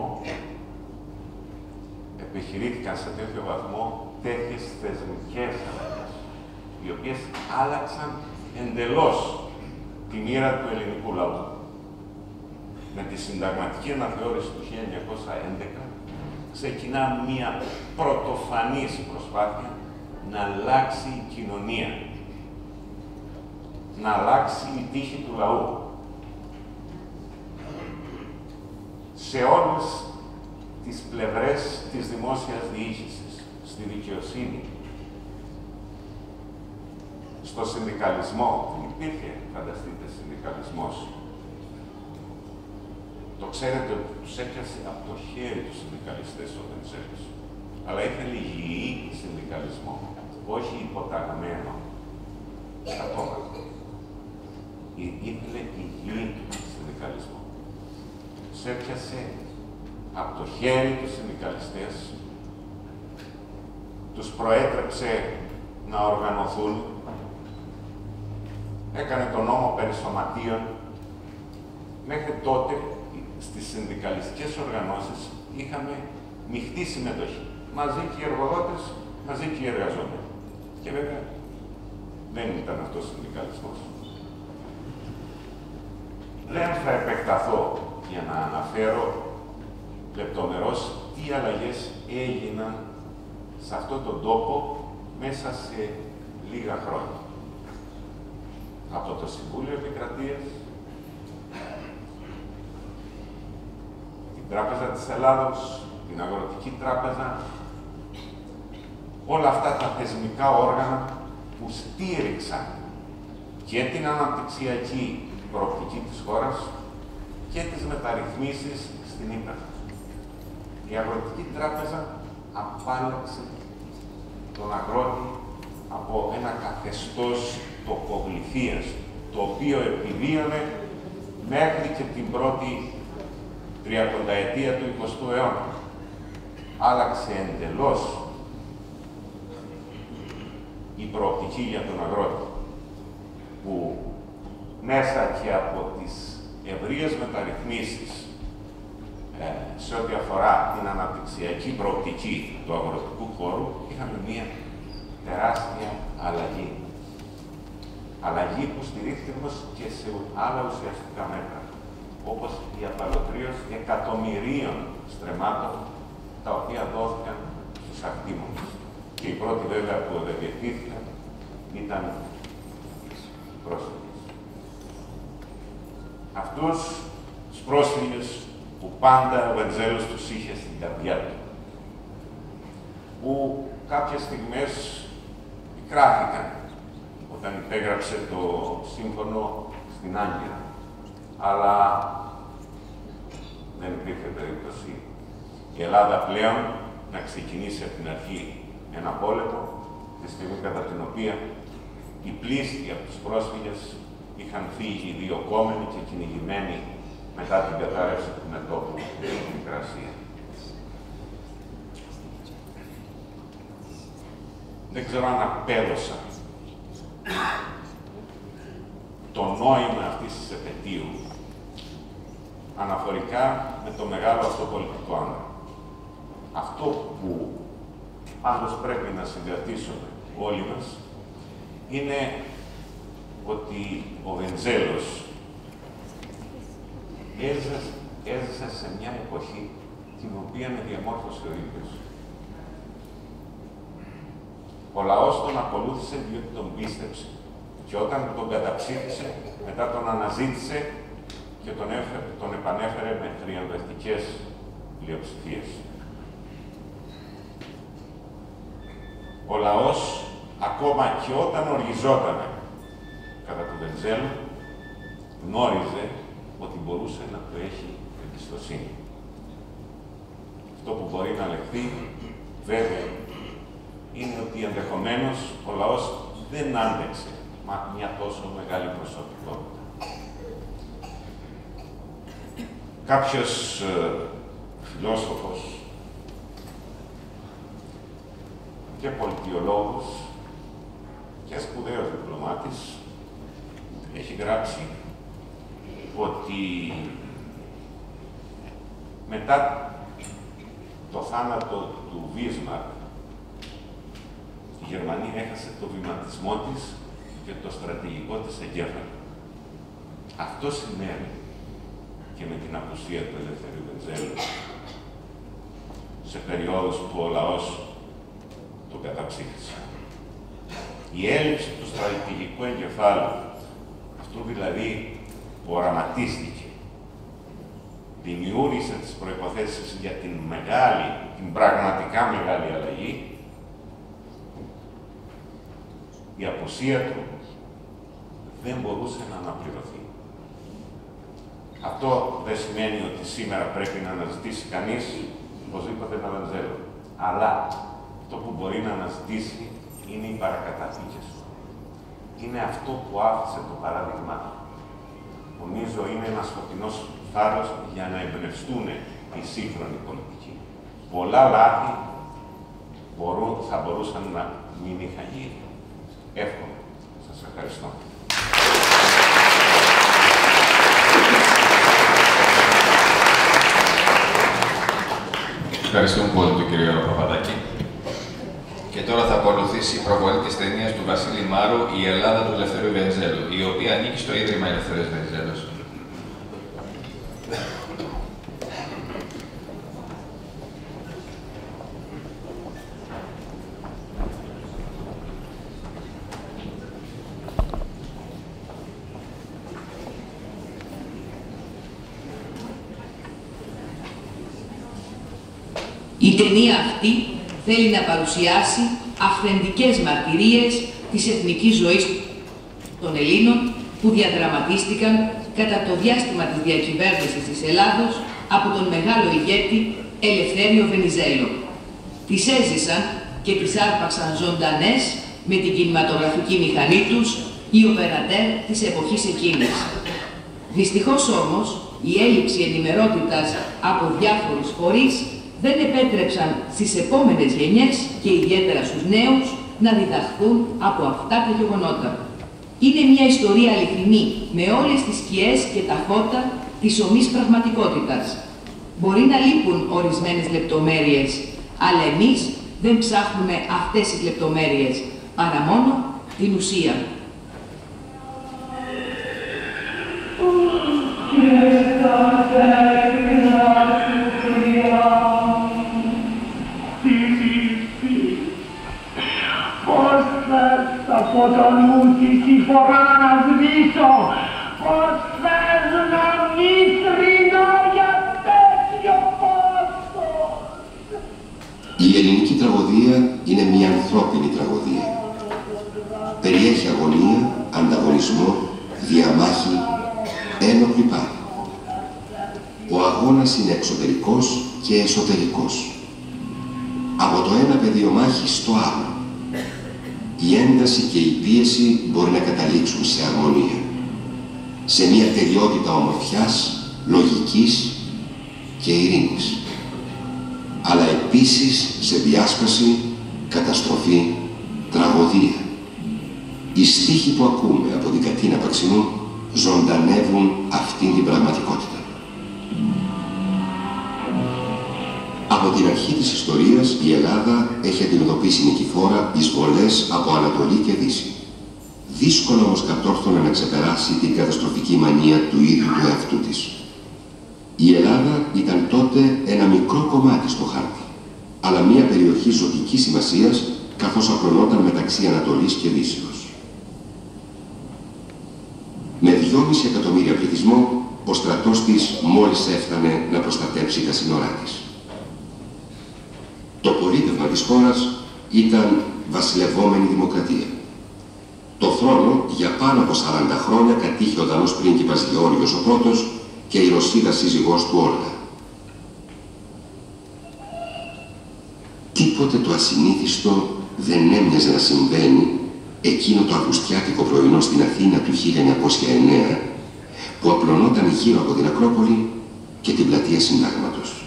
βαθμό τέτοιες θεσμικές αλλαγές, οι οποίες άλλαξαν εντελώς τη μοίρα του ελληνικού λαού. Με τη συνταγματική αναθεώρηση του 1911 ξεκινά μία πρωτοφανής προσπάθεια να αλλάξει η κοινωνία, να αλλάξει η τύχη του λαού. Σε όλες τις πλευρές της δημόσιας διοίκησης, στη δικαιοσύνη, στο συνδικαλισμό. Δεν υπήρχε, φανταστείτε, συνδικαλισμός. Το ξέρετε ότι τους έπιασε από το χέρι τους συνδικαλιστές ο Βενιζέλος. Αλλά ήθελε υγιή συνδικαλισμό, όχι υποταγμένο στα κόμματα. Ήθελε υγιή συνδικαλισμό. Τους έπιασε από το χέρι τους συνδικαλιστές, τους προέτρεψε να οργανωθούν, έκανε τον νόμο περί σωματείων. Μέχρι τότε, στις συνδικαλιστικές οργανώσεις είχαμε μειχτή συμμετοχή. Μαζί και οι εργοδότες, μαζί και οι εργαζόμενοι. Και βέβαια, δεν ήταν αυτός ο συνδικαλισμός. Δεν θα επεκταθώ για να αναφέρω λεπτομερώς τι αλλαγές έγιναν σε αυτόν τον τόπο μέσα σε λίγα χρόνια. Από το Συμβούλιο Επικρατείας, την Τράπεζα της Ελλάδος, την Αγροτική Τράπεζα, όλα αυτά τα θεσμικά όργανα που στήριξαν και την αναπτυξιακή προοπτική της χώρας και τις μεταρρυθμίσεις στην Ήπεθρο. Η Αγροτική Τράπεζα απάλλαξε τον αγρότη από ένα καθεστώς τοπογλυφίας, το οποίο επιβίωνε μέχρι και την πρώτη 30ετία του 20ου αιώνα. Άλλαξε εντελώς η προοπτική για τον αγρότη, που μέσα και από τις ευρείες μεταρρυθμίσεις σε ό,τι αφορά την αναπτυξιακή προοπτική του αγροτικού χώρου, είχαμε μία τεράστια αλλαγή. Αλλαγή που στηρίχθηκε όμως και σε άλλα ουσιαστικά μέτρα, όπως η απαλωτρίωση εκατομμυρίων στρεμμάτων, τα οποία δόθηκαν στους ακτήμονες. Και οι πρώτοι βέβαια που ευεργετήθηκαν ήταν πρόσφυγες. Αυτούς τους πρόσφυγες που πάντα ο Βενιζέλος τους είχε στην καρδιά του, που κάποιες στιγμές πικράθηκαν όταν υπέγραψε το σύμφωνο στην Άγκυρα. Αλλά δεν υπήρχε περίπτωση η Ελλάδα πλέον να ξεκινήσει από την αρχή ένα πόλεμο, τη στιγμή κατά την οποία οι πλήστοι από τους πρόσφυγες είχαν φύγει διωκόμενοι και κυνηγημένοι μετά την κατάρρευση του μετώπου στην Μικρασία. Δεν ξέρω αν απέδωσα το νόημα αυτής της επετείου αναφορικά με το μεγάλο αυτό πολιτικό άντρα. Αυτό που πάντως πρέπει να συγκρατήσουμε όλοι μας είναι ότι ο Βενιζέλος έζησε σε μια εποχή την οποία με διαμόρφωσε ο ίδιος. Ο λαός τον ακολούθησε διότι τον πίστεψε. Και όταν τον καταψήφισε, μετά τον αναζήτησε και τον επανέφερε με θριαμβευτικές πλειοψηφίες. Ο λαός, ακόμα και όταν οργιζόταν κατά του Βενιζέλου, γνώριζε ότι μπορούσε να του έχει εμπιστοσύνη. Αυτό που μπορεί να λεχθεί, βέβαια, είναι ότι ενδεχομένως ο λαός δεν άντεξε μια τόσο μεγάλη προσωπικότητα. Κάποιος φιλόσοφος και πολιτιολόγος και σπουδαίος διπλωμάτης έχει γράψει ότι μετά το θάνατο του Βίσμαρκ η Γερμανία έχασε το βηματισμό της και το στρατηγικό της εγκέφαλο. Αυτό σημαίνει και με την απουσία του Ελευθερίου Βενιζέλου σε περιόδους που ο λαός τον καταψήφισε. Η έλλειψη του στρατηγικού εγκεφάλου, αυτού δηλαδή που οραματίστηκε, δημιούργησε τις προϋποθέσεις για την πραγματικά μεγάλη αλλαγή. Η απουσία του δεν μπορούσε να αναπληρωθεί. Αυτό δεν σημαίνει ότι σήμερα πρέπει να αναζητήσει κανείς οπωσδήποτε ένα Βενιζέλο. Αλλά αυτό που μπορεί να αναζητήσει είναι οι παρακαταθήκες του. Είναι αυτό που άφησε το παράδειγμα του. Νομίζω είναι ένας φωτεινός φάρος για να εμπνευστούν οι σύγχρονοι πολιτικοί. Πολλά λάθη θα μπορούσαν να μην είχαν γίνει. Εύχομαι. Σας ευχαριστώ. Ευχαριστούμε πολύ τον κύριο Παπαδάκη. Και τώρα θα ακολουθήσει η προβολή της ταινίας του Βασίλη Μάρου «Η Ελλάδα του Ελευθερίου Βενιζέλου», η οποία ανήκει στο Ίδρυμα Ελευθερίας Βενιζέλου. Η ταινία αυτή θέλει να παρουσιάσει αυθεντικές μαρτυρίες της εθνικής ζωής των Ελλήνων που διαδραματίστηκαν κατά το διάστημα της διακυβέρνησης της Ελλάδος από τον μεγάλο ηγέτη Ελευθέριο Βενιζέλο. Τις έζησαν και τις άρπαξαν ζωντανές με την κινηματογραφική μηχανή τους οι οπερατέρ της εποχής εκείνης. Δυστυχώς όμως, η έλλειψη ενημερότητας από διάφορους φορείς δεν επέτρεψαν στις επόμενες γενιές και ιδιαίτερα στους νέους να διδαχθούν από αυτά τα γεγονότα. Είναι μια ιστορία αληθινή με όλες τις σκιές και τα φώτα της ομής πραγματικότητας. Μπορεί να λείπουν ορισμένες λεπτομέρειες, αλλά εμείς δεν ψάχνουμε αυτές τις λεπτομέρειες, παρά μόνο την ουσία. Από το νου τη φορά να σβήσω, πως θες να μήτρινω για τέτοιο πόστος. Η ελληνική τραγωδία είναι μια ανθρώπινη τραγωδία. Περιέχει αγωνία, ανταγωνισμό, διαμάχη, ένοπλη πάλη. Ο αγώνας είναι εξωτερικός και εσωτερικός. Από το ένα πεδίο μάχης στο άλλο. Η ένταση και η πίεση μπορεί να καταλήξουν σε αρμονία. Σε μια τελειότητα ομορφιάς, λογικής και ειρήνης. Αλλά επίσης σε διάσπαση, καταστροφή, τραγωδία. Οι στίχοι που ακούμε από την Κατίνα Παξινού ζωντανεύουν αυτήν την πραγματικότητα. Από την αρχή της ιστορίας, η Ελλάδα έχει αντιμετωπίσει νικηφόρα εισβολές από Ανατολή και Δύση. Δύσκολο όμως κατόρθωνε να ξεπεράσει την καταστροφική μανία του ίδιου του εαυτού της. Η Ελλάδα ήταν τότε ένα μικρό κομμάτι στο χάρτη, αλλά μια περιοχή ζωτικής σημασίας, καθώς απλωνόταν μεταξύ Ανατολής και Δύσεως. Με 2,5 εκατομμύρια πληθυσμό, ο στρατός της μόλις έφτανε να προστατέψει τα σύνορά της. Το πολίτευμα της χώρας ήταν βασιλευόμενη δημοκρατία. Το θρόνο για πάνω από 40 χρόνια κατήχε ο Δανός πρίγκιπας Γεώργιος ο Πρώτος και η Ρωσίδα σύζυγός του Όλγα. Τίποτε το ασυνήθιστο δεν έμοιαζε να συμβαίνει εκείνο το αυγουστιάτικο πρωινό στην Αθήνα του 1909, που απλωνόταν γύρω από την Ακρόπολη και την πλατεία Συντάγματος.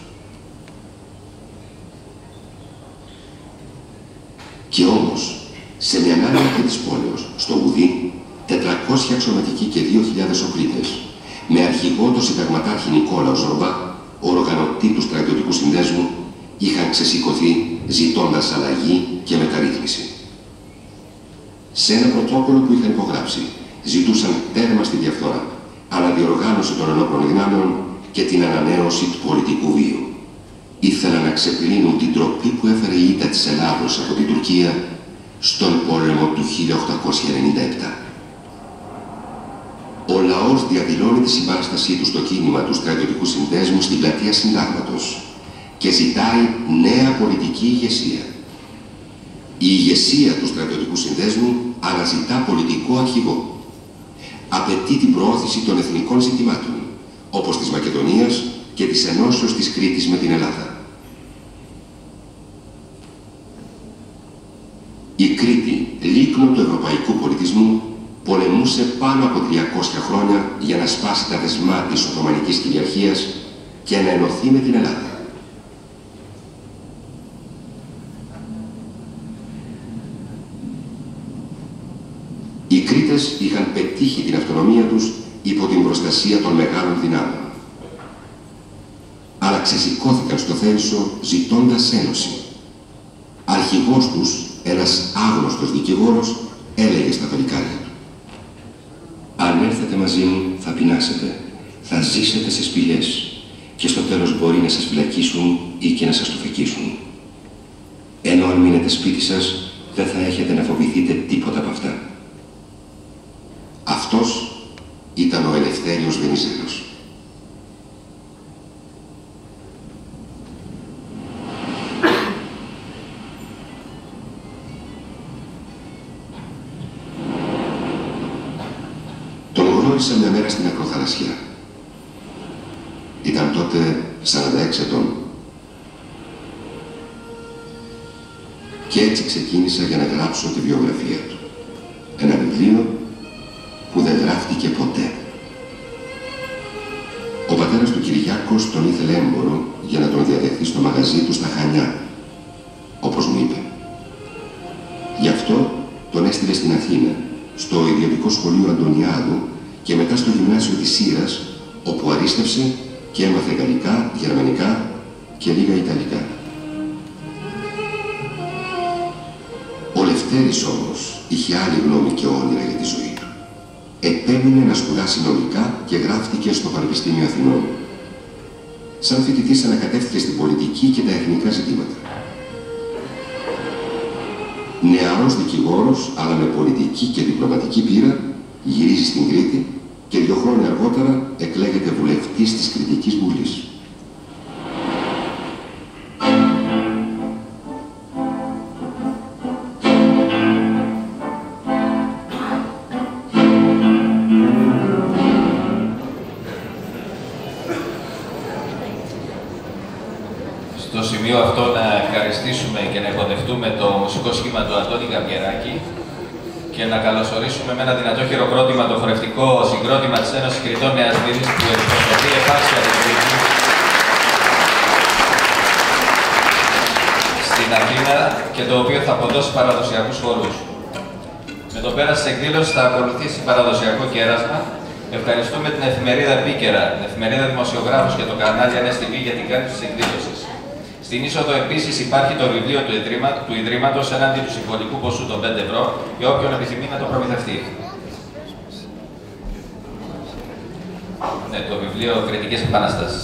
Και όμως, σε μια άλλη άκρη της πόλεως, στο Γουδί, 400 αξιωματικοί και 2.000 οπλίτες, με αρχηγό τον συνταγματάρχη Νικόλαο Ζορμπά, οργανωτή του στρατιωτικού συνδέσμου, είχαν ξεσηκωθεί ζητώντας αλλαγή και μεταρρύθμιση. Σε ένα πρωτόκολλο που είχαν υπογράψει, ζητούσαν τέρμα στη διαφθορά, αναδιοργάνωση των ενόπλων δυνάμεων και την ανανέωση του πολιτικού βίου. Ήθελαν να ξεπλύνουν την τροπή που έφερε η ήττα της Ελλάδος από την Τουρκία στον πόλεμο του 1897. Ο λαός διαδηλώνει τη συμπαράστασή του στο κίνημα του στρατιωτικού συνδέσμου στην πλατεία Συντάγματος και ζητάει νέα πολιτική ηγεσία. Η ηγεσία του στρατιωτικού συνδέσμου αναζητά πολιτικό αρχηγό. Απαιτεί την προώθηση των εθνικών ζητημάτων, όπως της Μακεδονίας και της ενώσεως της Κρήτης με την Ελλάδα. Η Κρήτη, λίκνο του ευρωπαϊκού πολιτισμού, πολεμούσε πάνω από 300 χρόνια για να σπάσει τα δεσμά της Οθωμανικής κυριαρχίας και να ενωθεί με την Ελλάδα. Οι Κρήτες είχαν πετύχει την αυτονομία τους υπό την προστασία των μεγάλων δυνάμεων. Αλλά ξεσηκώθηκαν στο Θέλισσο ζητώντας ένωση. Αρχηγός τους, ένας άγνωστος δικηγόρος, έλεγε στα παλικάρια του: «Αν έρθετε μαζί μου, θα πεινάσετε, θα ζήσετε σε σπηλιές και στο τέλος μπορεί να σας φυλακίσουν ή και να σας τουφεκίσουν. Ενώ αν μείνετε σπίτι σας, δεν θα έχετε να φοβηθείτε τίποτα από αυτά». Αυτός ήταν ο Ελευθέριος Βενιζέλος. Τον γνώρισα μια μέρα στην Ακροθαλασσιά. Ήταν τότε 46 ετών. Και έτσι ξεκίνησα για να γράψω τη βιογραφία του. Ένα βιβλίο που δεν γράφτηκε ποτέ. Ο πατέρας του Κυριάκος τον ήθελε έμπορο για να τον διαδεχθεί στο μαγαζί του στα Χανιά, όπως μου είπε. Γι' αυτό τον έστειλε στην Αθήνα, στο ιδιωτικό σχολείο Αντωνιάδου και μετά στο γυμνάσιο της Σύρας, όπου αρίστευσε και έμαθε γαλλικά, γερμανικά και λίγα ιταλικά. Ο Λευτέρης όμως είχε άλλη γνώμη και όνειρα για τη ζωή του. Επέμεινε να σπουδάσει νομικά και γράφτηκε στο Πανεπιστήμιο Αθηνών. Σαν φοιτητής ανακατεύτηκε στην πολιτική και τα εθνικά ζητήματα. Νεαρός δικηγόρος, αλλά με πολιτική και διπλωματική πείρα, γυρίζει στην Κρήτη και 2 χρόνια αργότερα εκλέγεται βουλευτής της Κρητικής Βουλής. Στο σημείο αυτό να ευχαριστήσουμε και να υποδεχτούμε το μουσικό σχήμα του Αντώνη Γαμπιεράκη και να καλωσορίσουμε με ένα δυνατό χειροκρότημα το χορευτικό συγκρότημα της Ένωσης Κρητών Νέας Μύρης που εκπροσωπεί επάξια την Κρήτη στην Αθήνα και το οποίο θα αποδώσει παραδοσιακούς χορούς. Με το πέρας της εκδήλωσης θα ακολουθήσει παραδοσιακό κέρασμα. Ευχαριστούμε την εφημερίδα Επίκαιρα, την εφημερίδα Δημοσιογράφους και το κανάλι NSTV για την κάλυψη της εκδήλωσης. Στην είσοδο επίσης υπάρχει το βιβλίο του Ιδρύματος έναντι του συμβολικού ποσού των 5 ευρώ για όποιον επιθυμεί να το προμηθευτεί. Ναι, το βιβλίο Κρητικές Επαναστάσεις.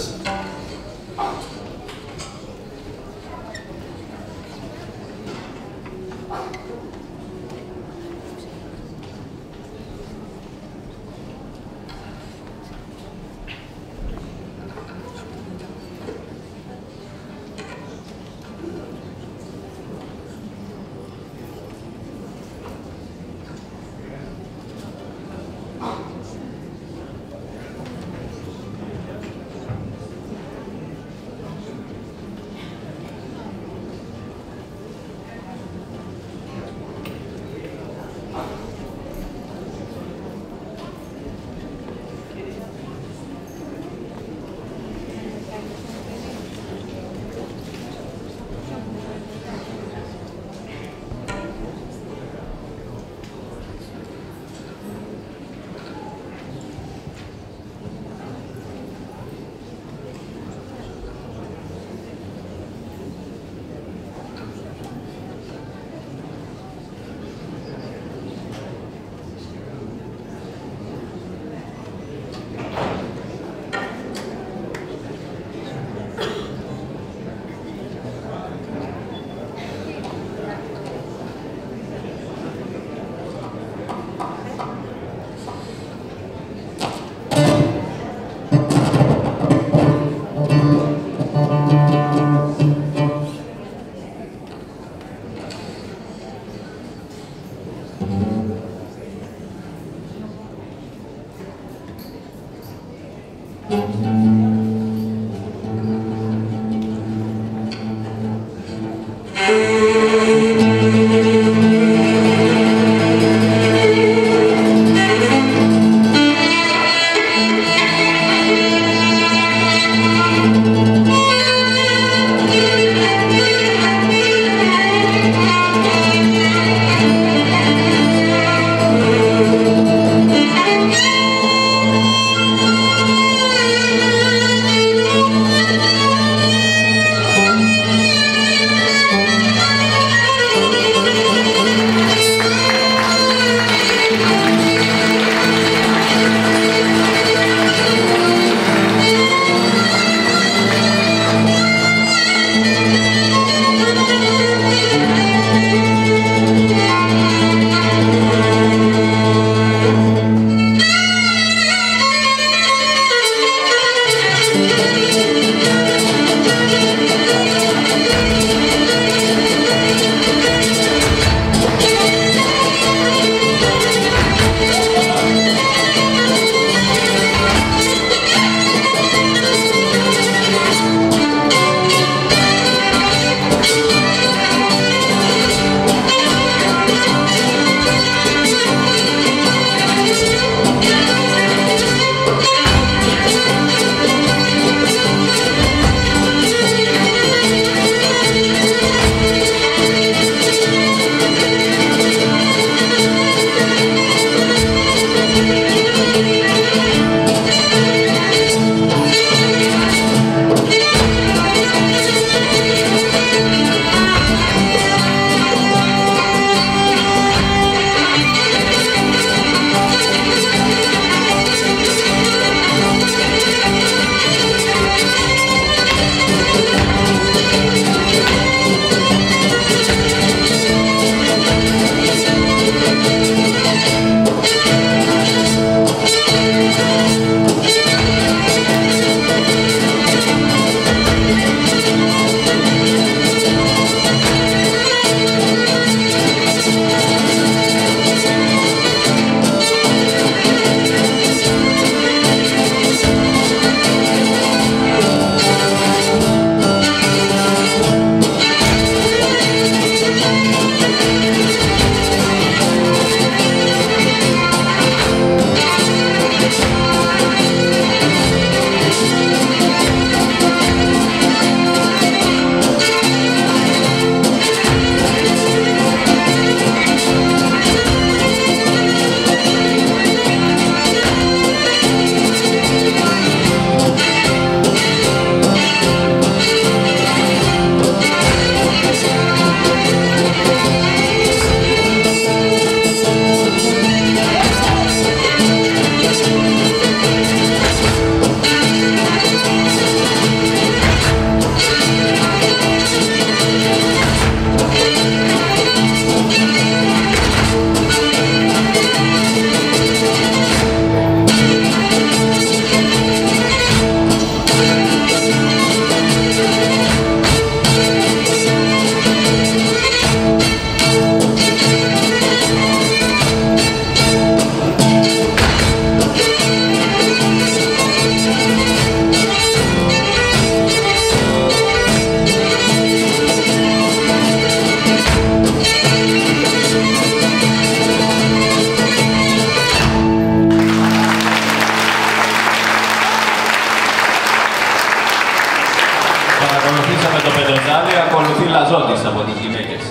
Παρακολουθήσαμε το πεντοζάλι, ακολουθεί Λαζότης από τις γυναίκες.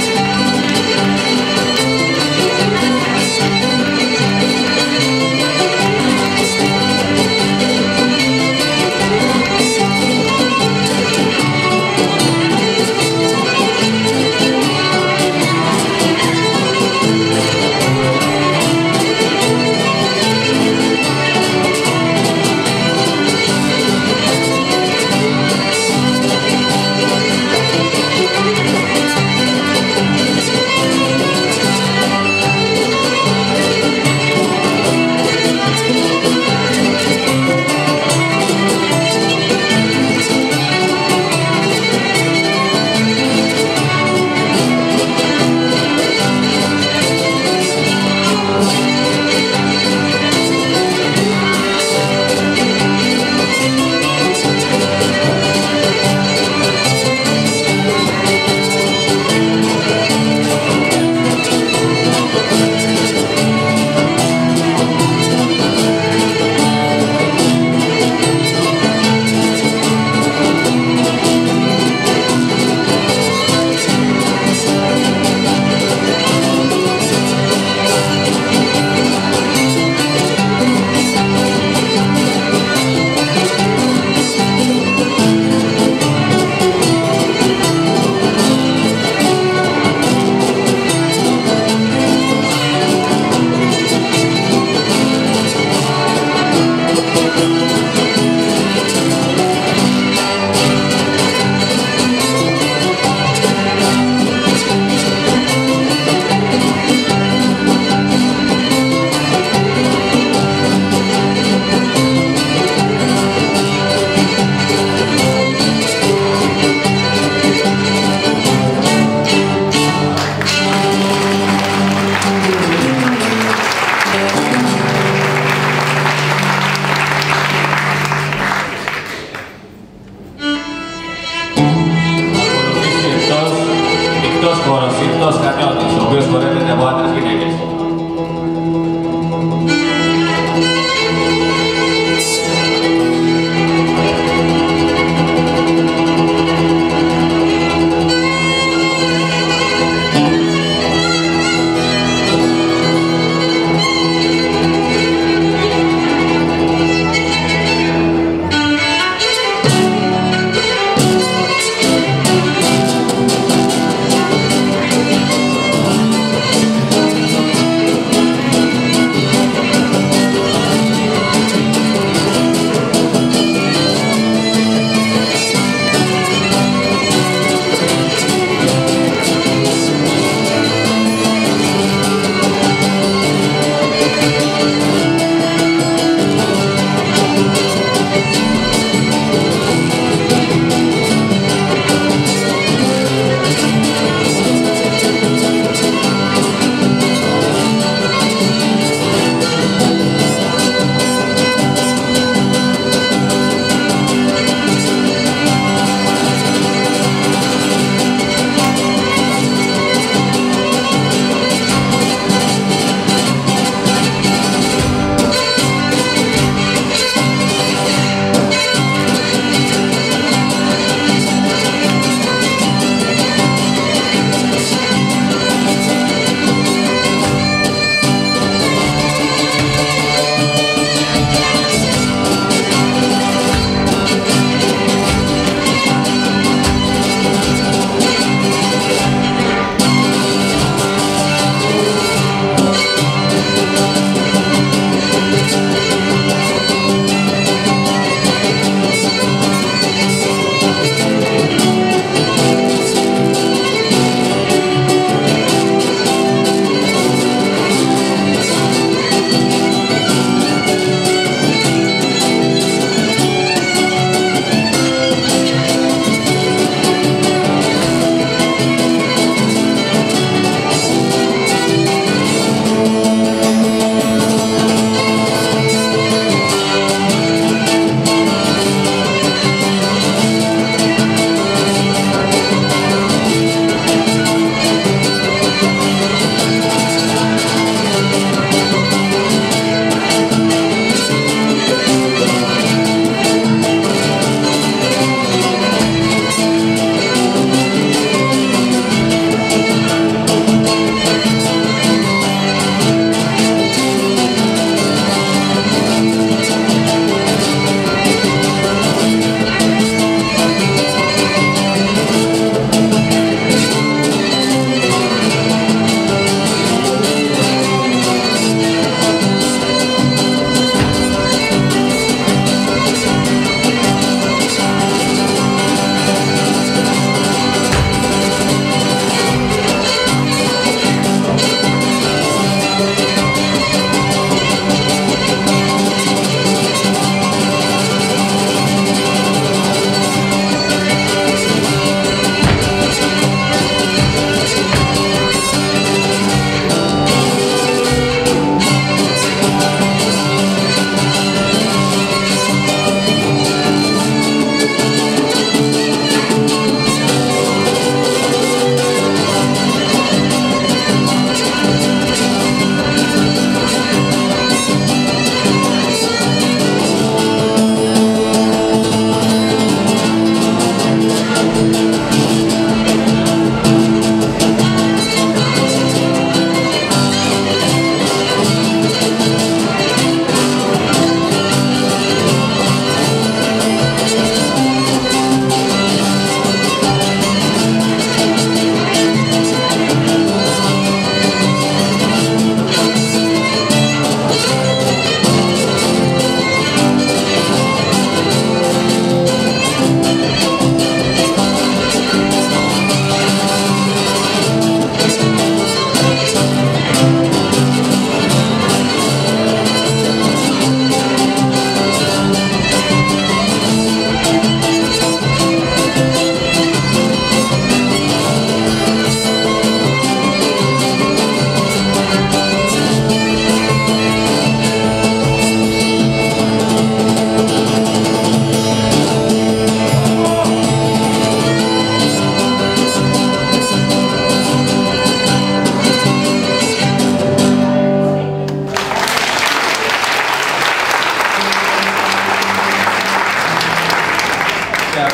Thank you.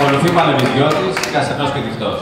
Ακολουθεί Πανεπιστιώτης, Καστανός και Τυχτός.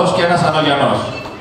Ορθός και ένας Ανογιανός.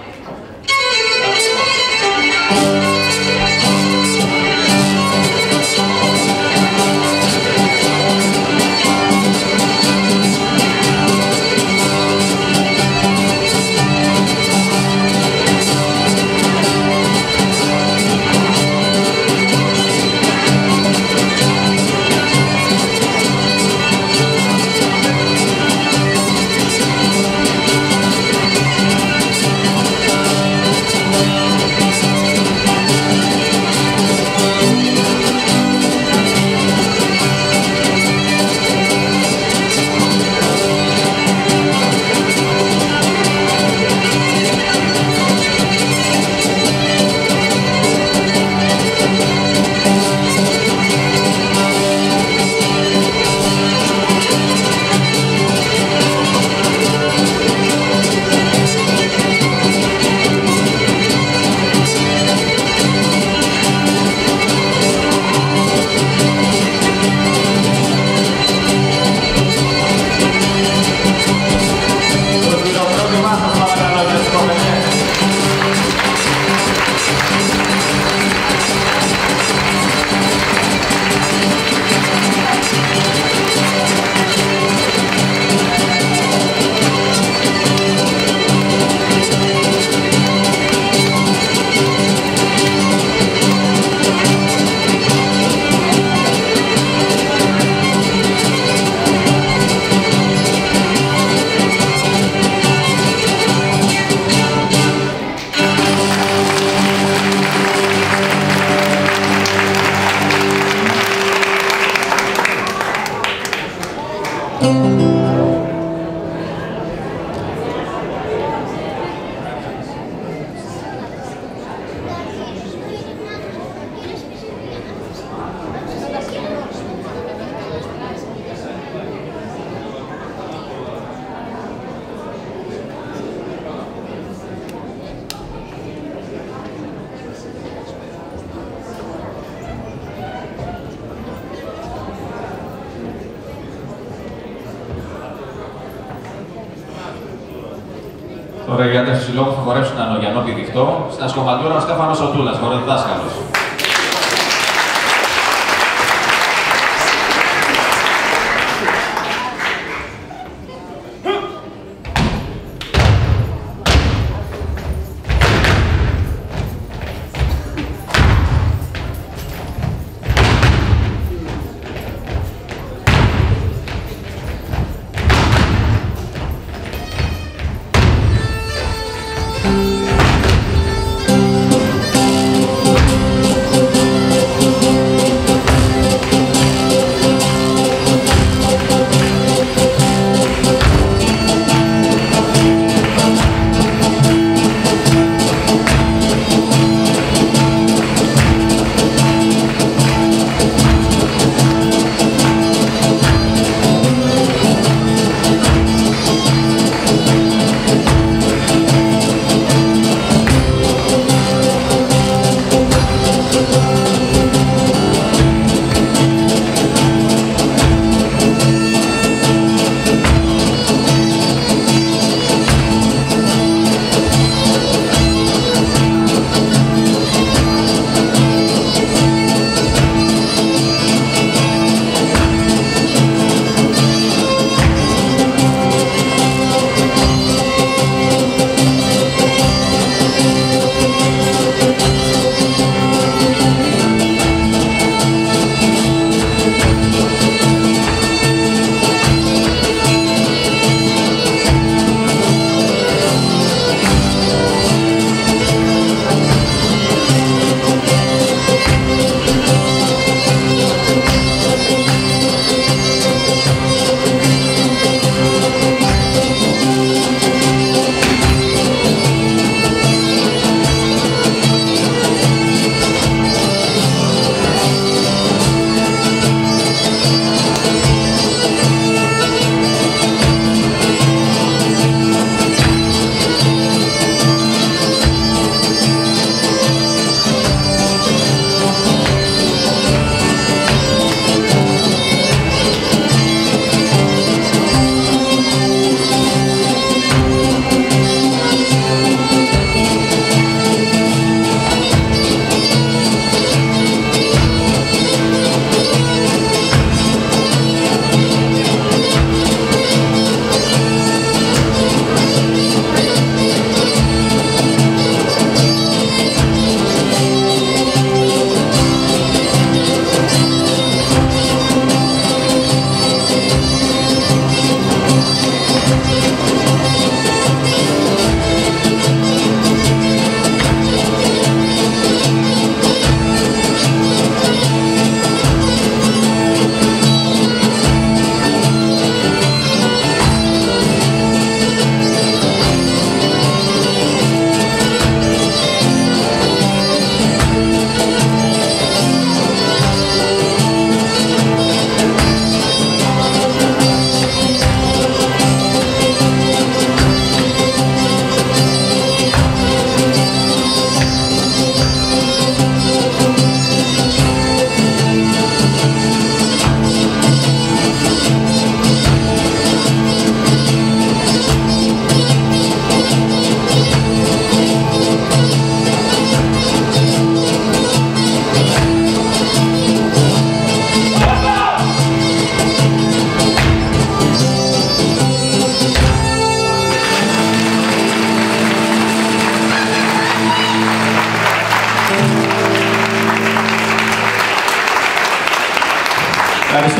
Τώρα οι άντρες του συλλόγου θα χορέψουν έναν Ανογιανό πηδιχτό. Στην ασκομαντούρα ο Στέφανος Οτούλας, χοροδιδάσκαλος.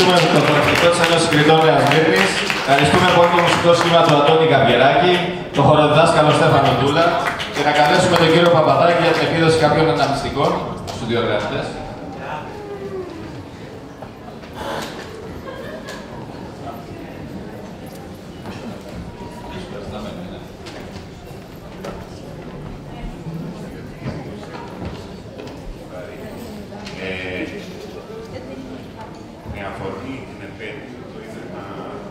καλωσορίσουμε το χορευτικό της Ένωσης Κρητών Νέας Μύρνης. Ευχαριστούμε πολύ το μουσικό σχήμα του Αντώνη Καπιεράκη, το χοροδιδάσκαλο Στέφανο Ντούλα και να καλέσουμε τον κύριο Παπαδάκη για την επίδοση κάποιων αναμνηστικών στους διοργανωτές. Με αφορμή την επέτειο, το Ίδρυμα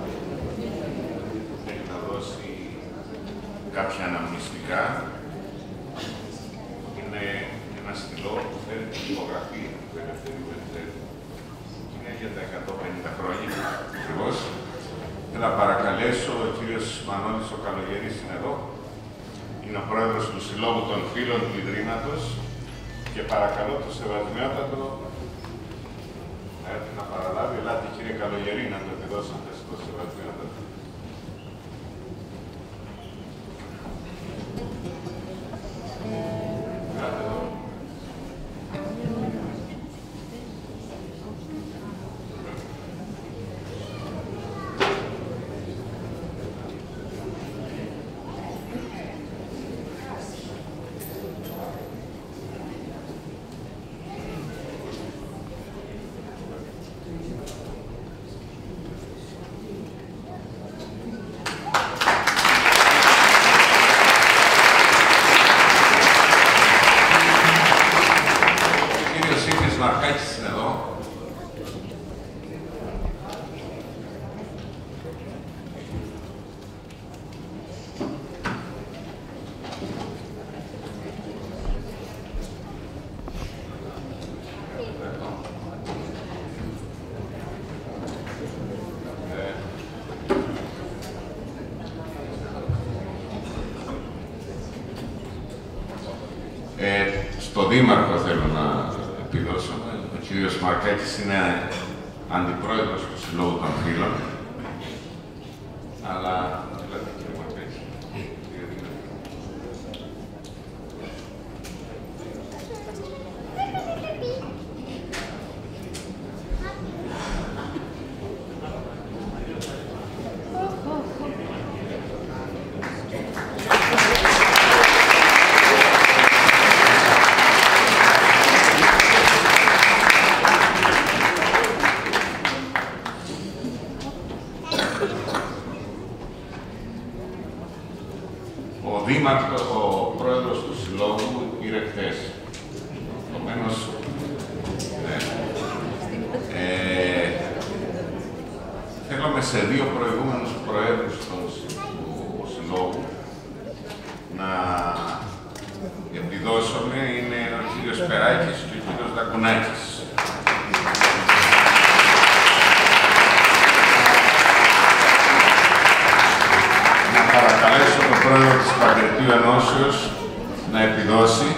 θέλει να δώσει κάποια αναμνηστικά. Είναι ένα στυλό που φέρει την υπογραφή του Ελευθερίου Βενιζέλου. Είναι για τα 150 χρόνια ακριβώς. Θέλω να παρακαλέσω ο κύριος Μανώλης ο Καλογερής είναι εδώ. Είναι ο πρόεδρος του Συλλόγου των Φίλων του Ιδρύματος και παρακαλώ το σεβασμιότατο να έρθει να παραλάβει. Ελάτε κύριε Καλογερή να το επιδώσετε στο σεβασμιότατο. Ελάτε εδώ. Στο Δήμαρχο θέλω να επιδώσω. Ο κύριος Μαρκάκης είναι αντιπρόεδρος του Συλλόγου των Φίλων. Αλλά, δηλαδή, κύριε Μαρκάκη. Ο πρόεδρος του Συλλόγου πήρε χθες. Επομένως, θέλουμε σε δύο προηγούμενους προέδρους του Συλλόγου να επιδώσουμε. Είναι ο κύριος Περάκης και ο κύριος Δακουνάκης. Παρακαλέσω τον πρόεδρο της Παγκρατίου Ενώσεως να επιδώσει.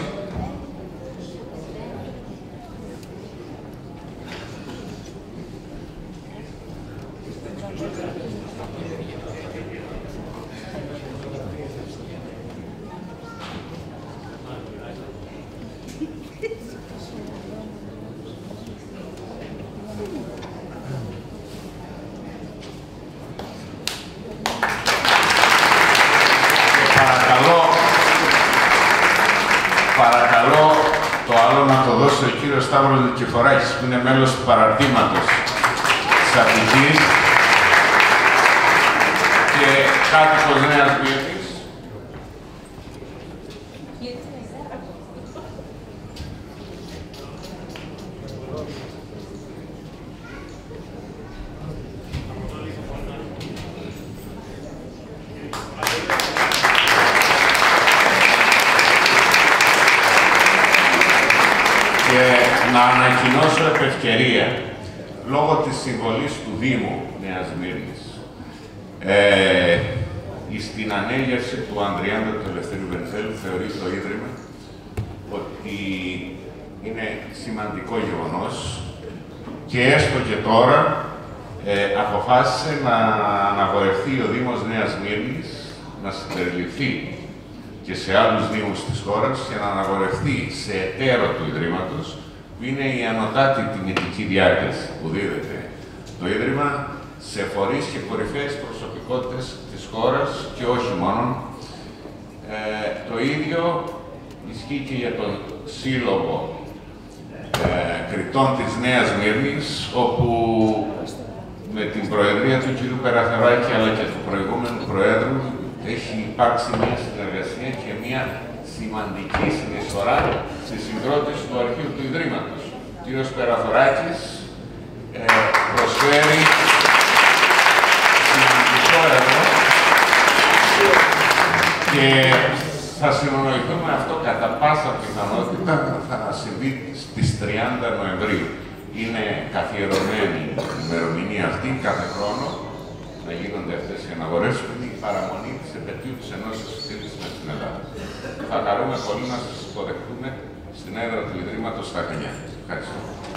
Παρακαλώ το άλλο να το δώσει ο κύριος Σταύρος Νικηφοράκης, που είναι μέλος του παραρτήματος της Αττικής και κάτοικος Νέας Μύρνης. Να ανακοινώσω επ' ευκαιρία, λόγω της συμβολής του Δήμου Νέας Μύρνης, στην ανέγερση του Ανδριάντα του Ελευθερίου Βενιζέλου, θεωρεί το Ίδρυμα ότι είναι σημαντικό γεγονός και έστω και τώρα αποφάσισε να αναγορευτεί ο Δήμος Νέας Μύρνης, να συμπεριληφθεί και σε άλλους δήμους της χώρας και να αναγορευτεί σε εταίρο του Ιδρύματος, που είναι η ανωτάτη τιμητική διάρκεια που δίδεται το Ίδρυμα σε φορείς και κορυφαίες προσωπικότητες της χώρας και όχι μόνο. Το ίδιο ισχύει και για τον Σύλλογο Κριτών της Νέας Μύρνης, όπου με την προεδρία του κ. Περαθεράκη αλλά και του προηγούμενου Προέδρου έχει υπάρξει μια συνεργασία και μια σημαντική συνεισφορά στη συγκρότηση του αρχείου του Ιδρύματος. Ο κ. Περαθεράκης προσφέρει σημαντικό έργο και θα συνονοηθούμε αυτό κατά πάσα πιθανότητα θα συμβεί στις 30 Νοεμβρίου. Είναι καθιερωμένη η ημερομηνία αυτή κάθε χρόνο να γίνονται αυτές οι αναγορές που είναι η παραμονή της επετείου της Ενώσης Σύλλησης με την Ελλάδα. Θα χαρούμε πολύ να σας υποδεχτούμε στην έδρα του Ιδρύματος στα Χανιά. Ευχαριστώ.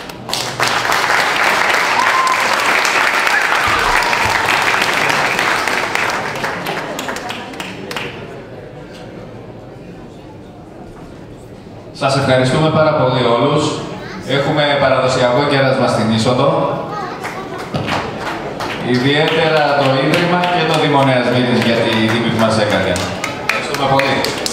Σας ευχαριστούμε πάρα πολύ όλους. Έχουμε παραδοσιακό κέρασμα στην είσοδο. Ιδιαίτερα το Ίδρυμα και το Δήμο Νέας Μύρνης για τη τιμή που μας έκανε. Ευχαριστούμε πολύ.